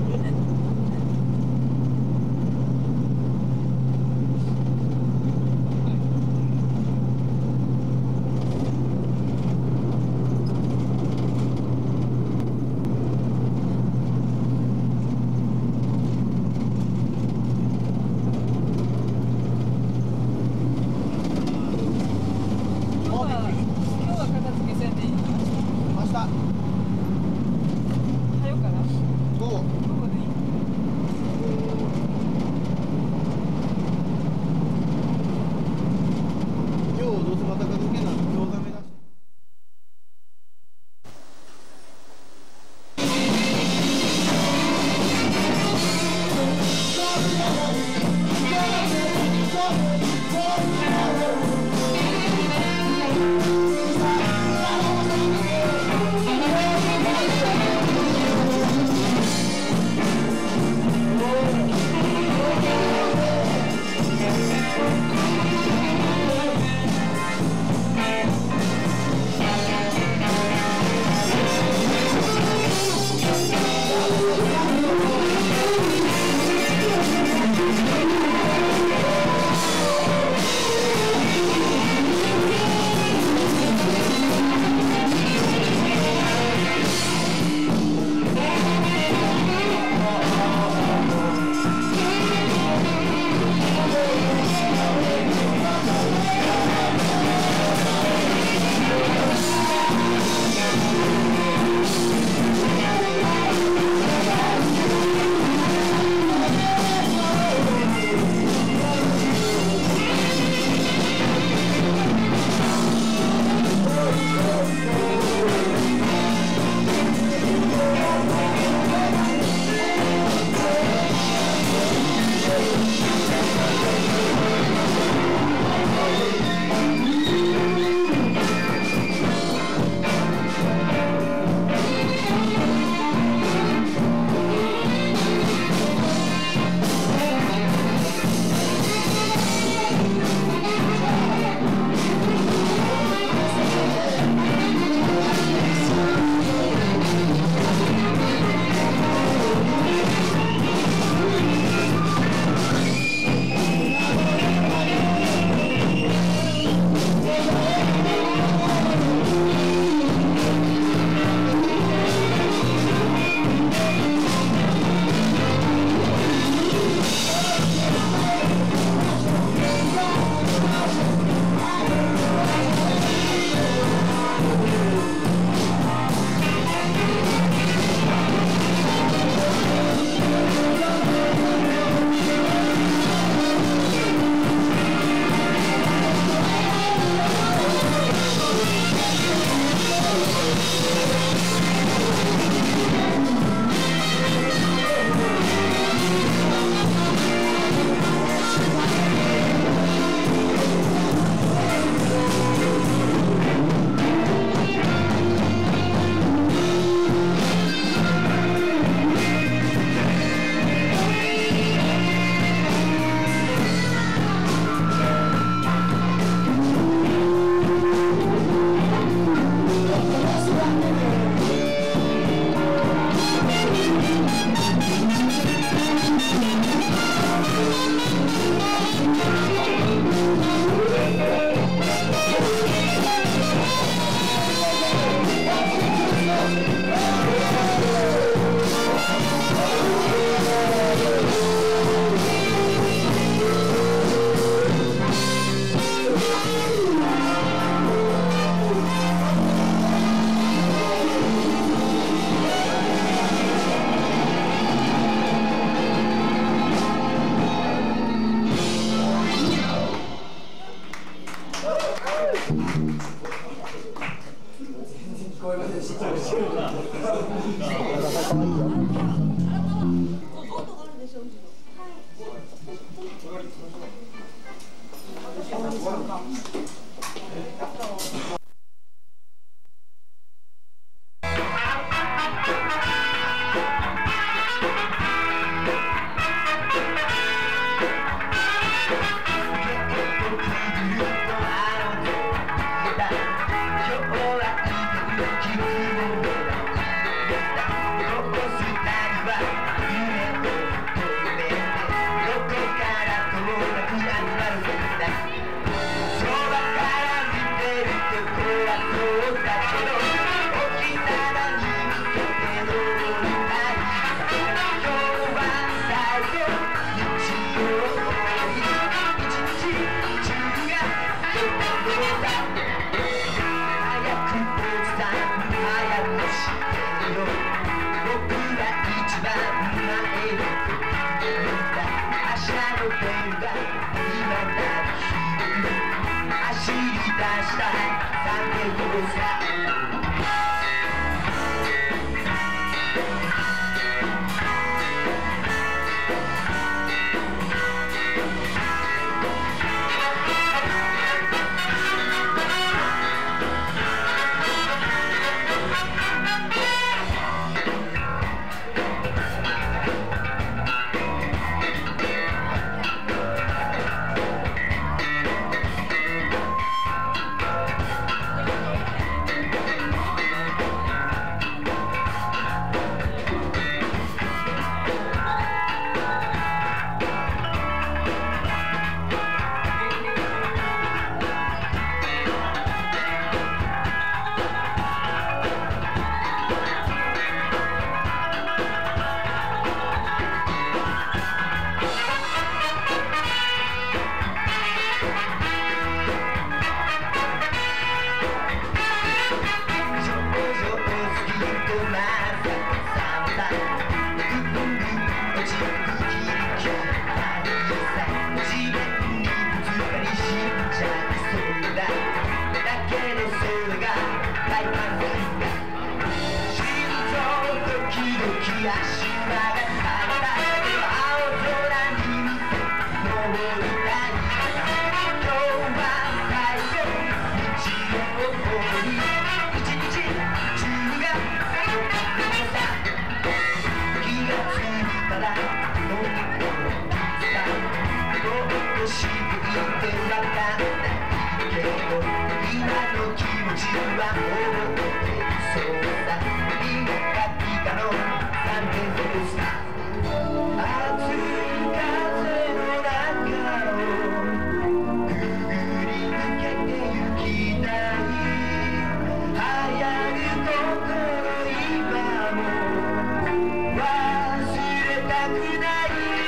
していてわかんないけど今の気持ちは覚えてるそうだピカピカのサンデーソースター熱い風の中をくぐり抜けてゆきたい流行る心今も忘れたくない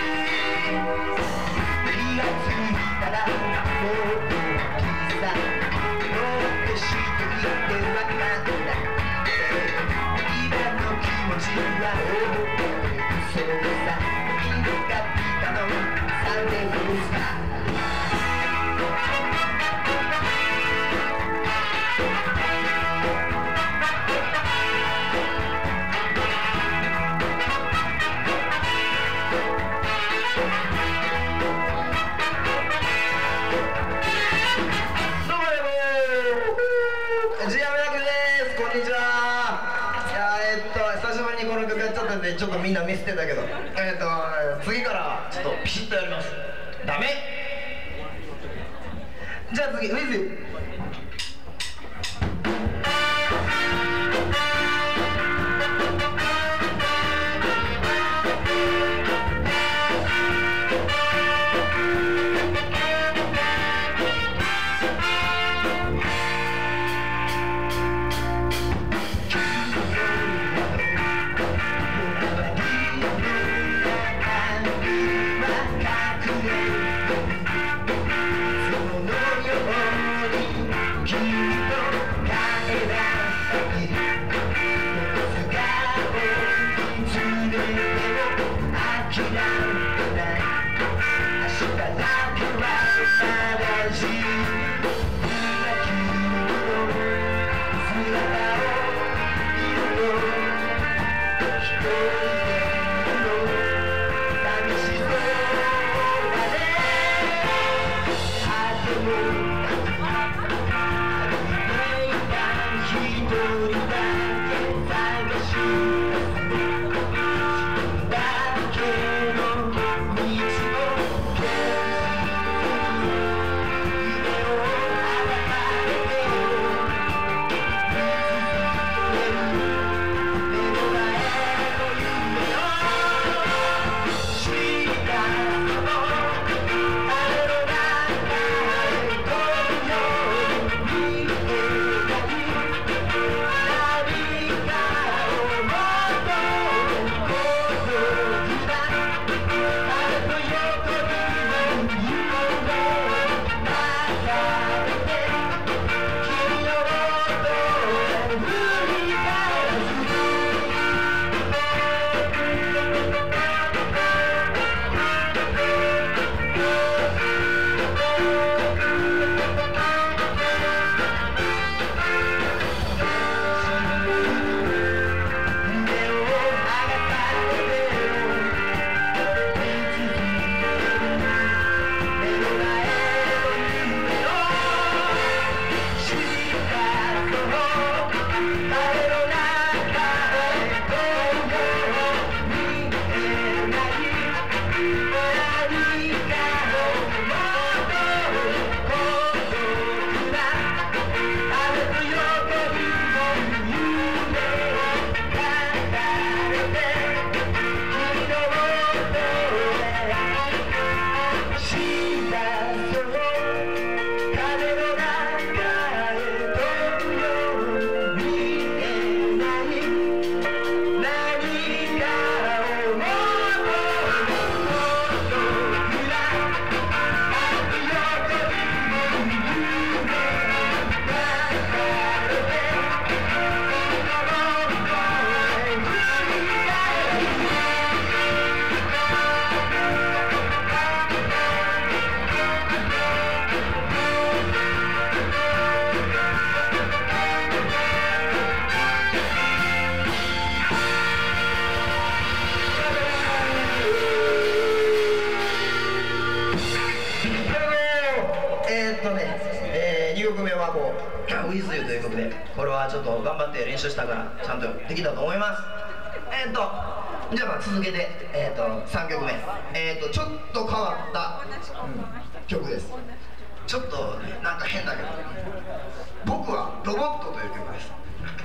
気がついたらもう大きさ乗ってしていてわかんない今の気持ちは覚えてるそうさピカピカのサンデーブルースターちょっとみんな見捨てたけど、えっと次からちょっとピシッとやります。ダメ。じゃあ次ウィズ。ウィズユという曲で、これはちょっと頑張って練習したからちゃんとできたと思います。えー、っとじゃあまあ続けて、えー、っとさんきょくめ、えー、っとちょっと変わった、うん曲です。ちょっとなんか変だけど、僕はロボットという曲です。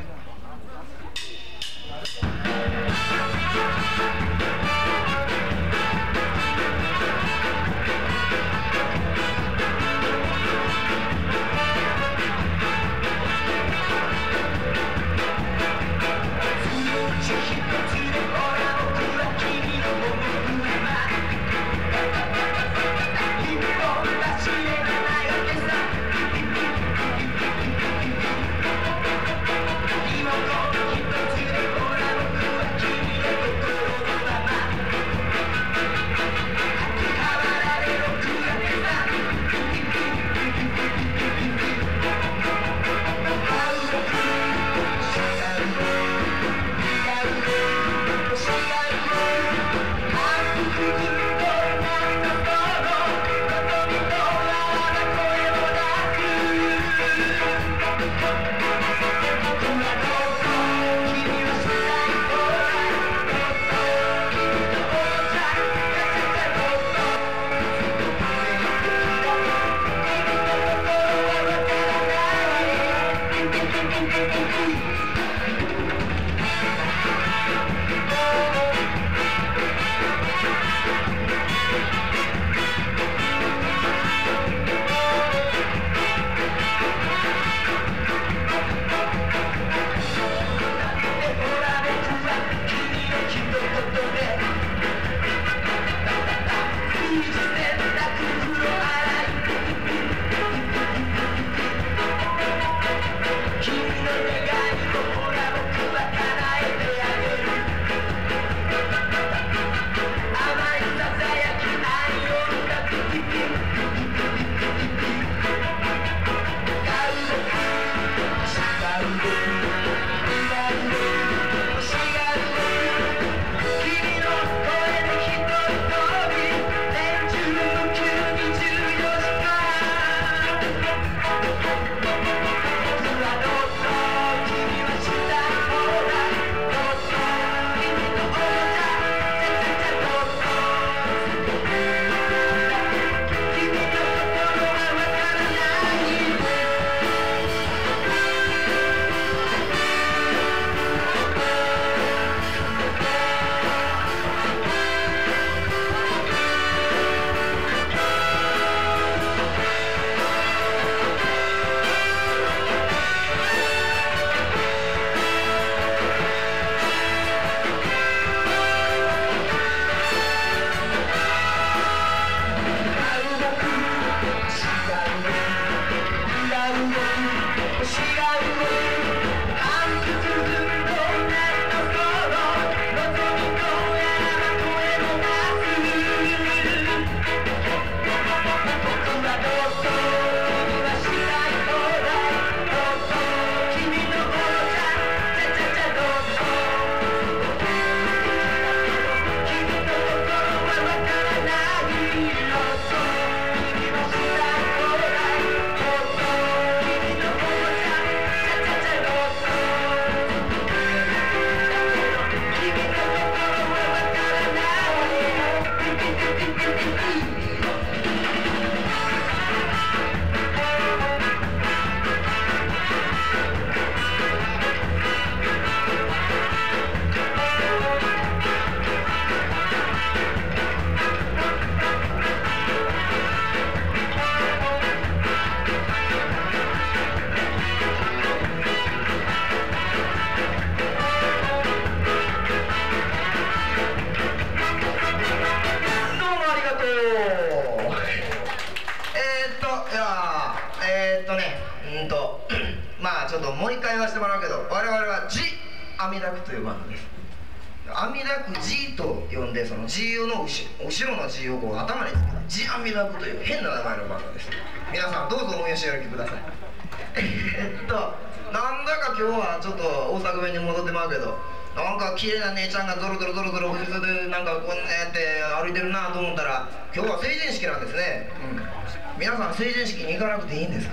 もう一回言わせてもらうけど、我々はジ・阿弥陀苦というバンドです。阿弥陀苦 G と呼んで、その G の後ろの G をこう頭につけたジ・阿弥陀苦という変な名前のバンドです。皆さんどうぞお召し上がりください。えっとなんだか今日はちょっと大阪弁に戻ってまうけど、なんか綺麗な姉ちゃんがドロドロドロドロ後ろでなんかこんなやって歩いてるなと思ったら、今日は成人式なんですね。うん、皆さん成人式に行かなくていいんですか？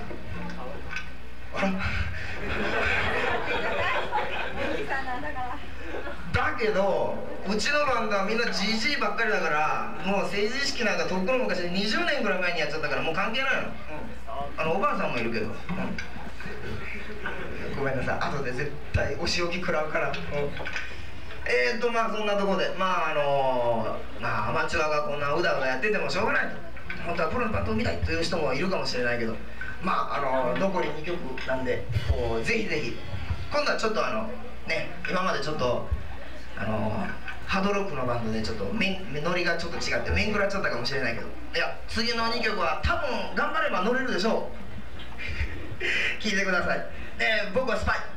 あらだだけどうちのバンドはみんなジジイばっかりだから、もう成人式なんかとっくの昔にじゅうねんぐらい前にやっちゃったからもう関係ないの、うん、あのおばあさんもいるけど、うん、ごめんなさい、後で絶対お仕置き食らうから、うん、えーとまあそんなとこでまああのー、まあアマチュアがこんなうだうだやっててもしょうがないと、本当はプロのバンドを見たいという人もいるかもしれないけど、まああのー、残りにきょくなんでこうぜひぜひ今度はちょっとあのね、今までちょっとあのー、ハードロックのバンドでちょっとメンノリがちょっと違って面食らっちゃったかもしれないけど、いや次のにきょくは多分頑張れば乗れるでしょう聴いてください、えー、僕はスパイ。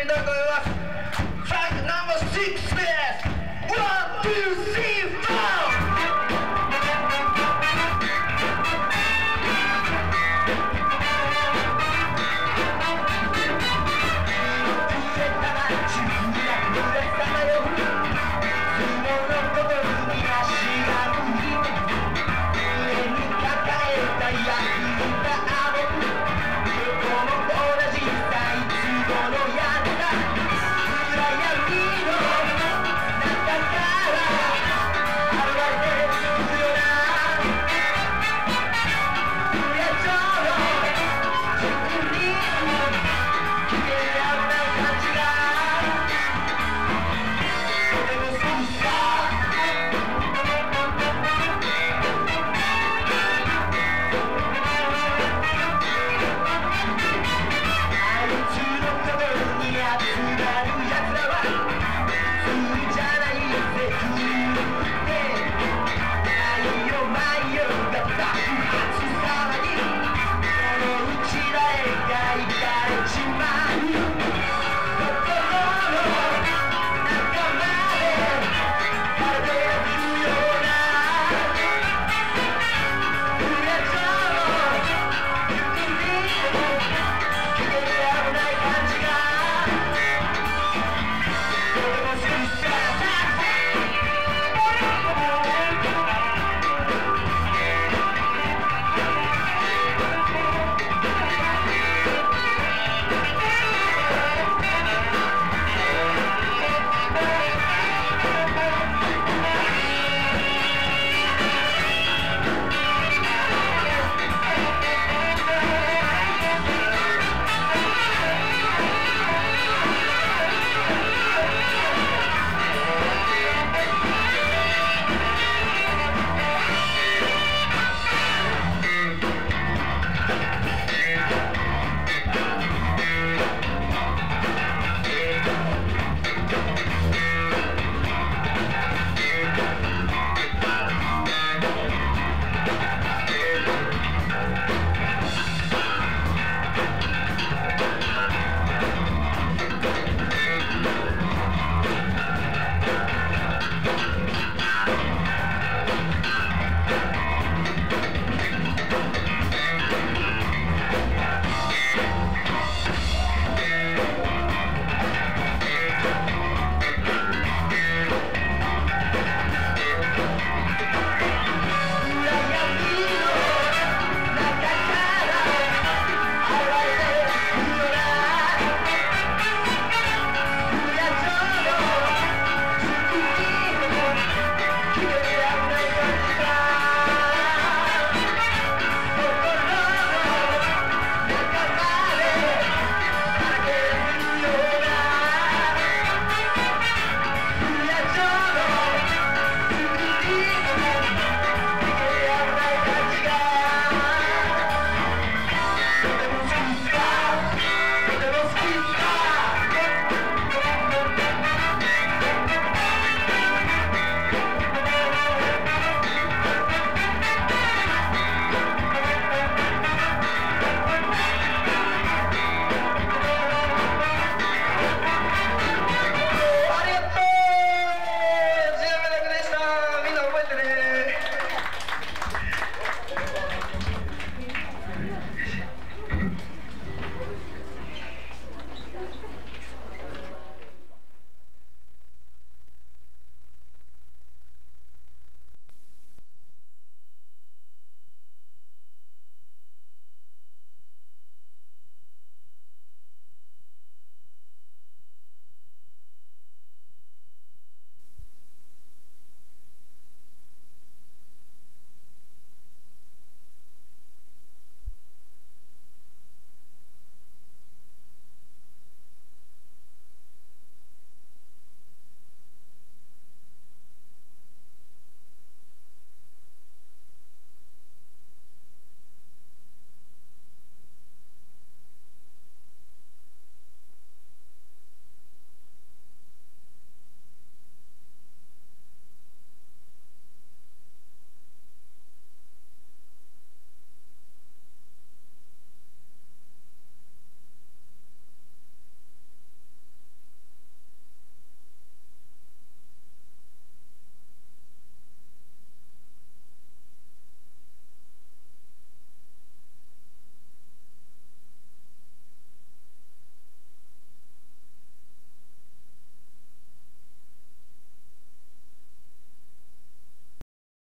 たいと思います。トラックナンバーシックスです。ワン、ツー、スリー、フォー。We'll be right back.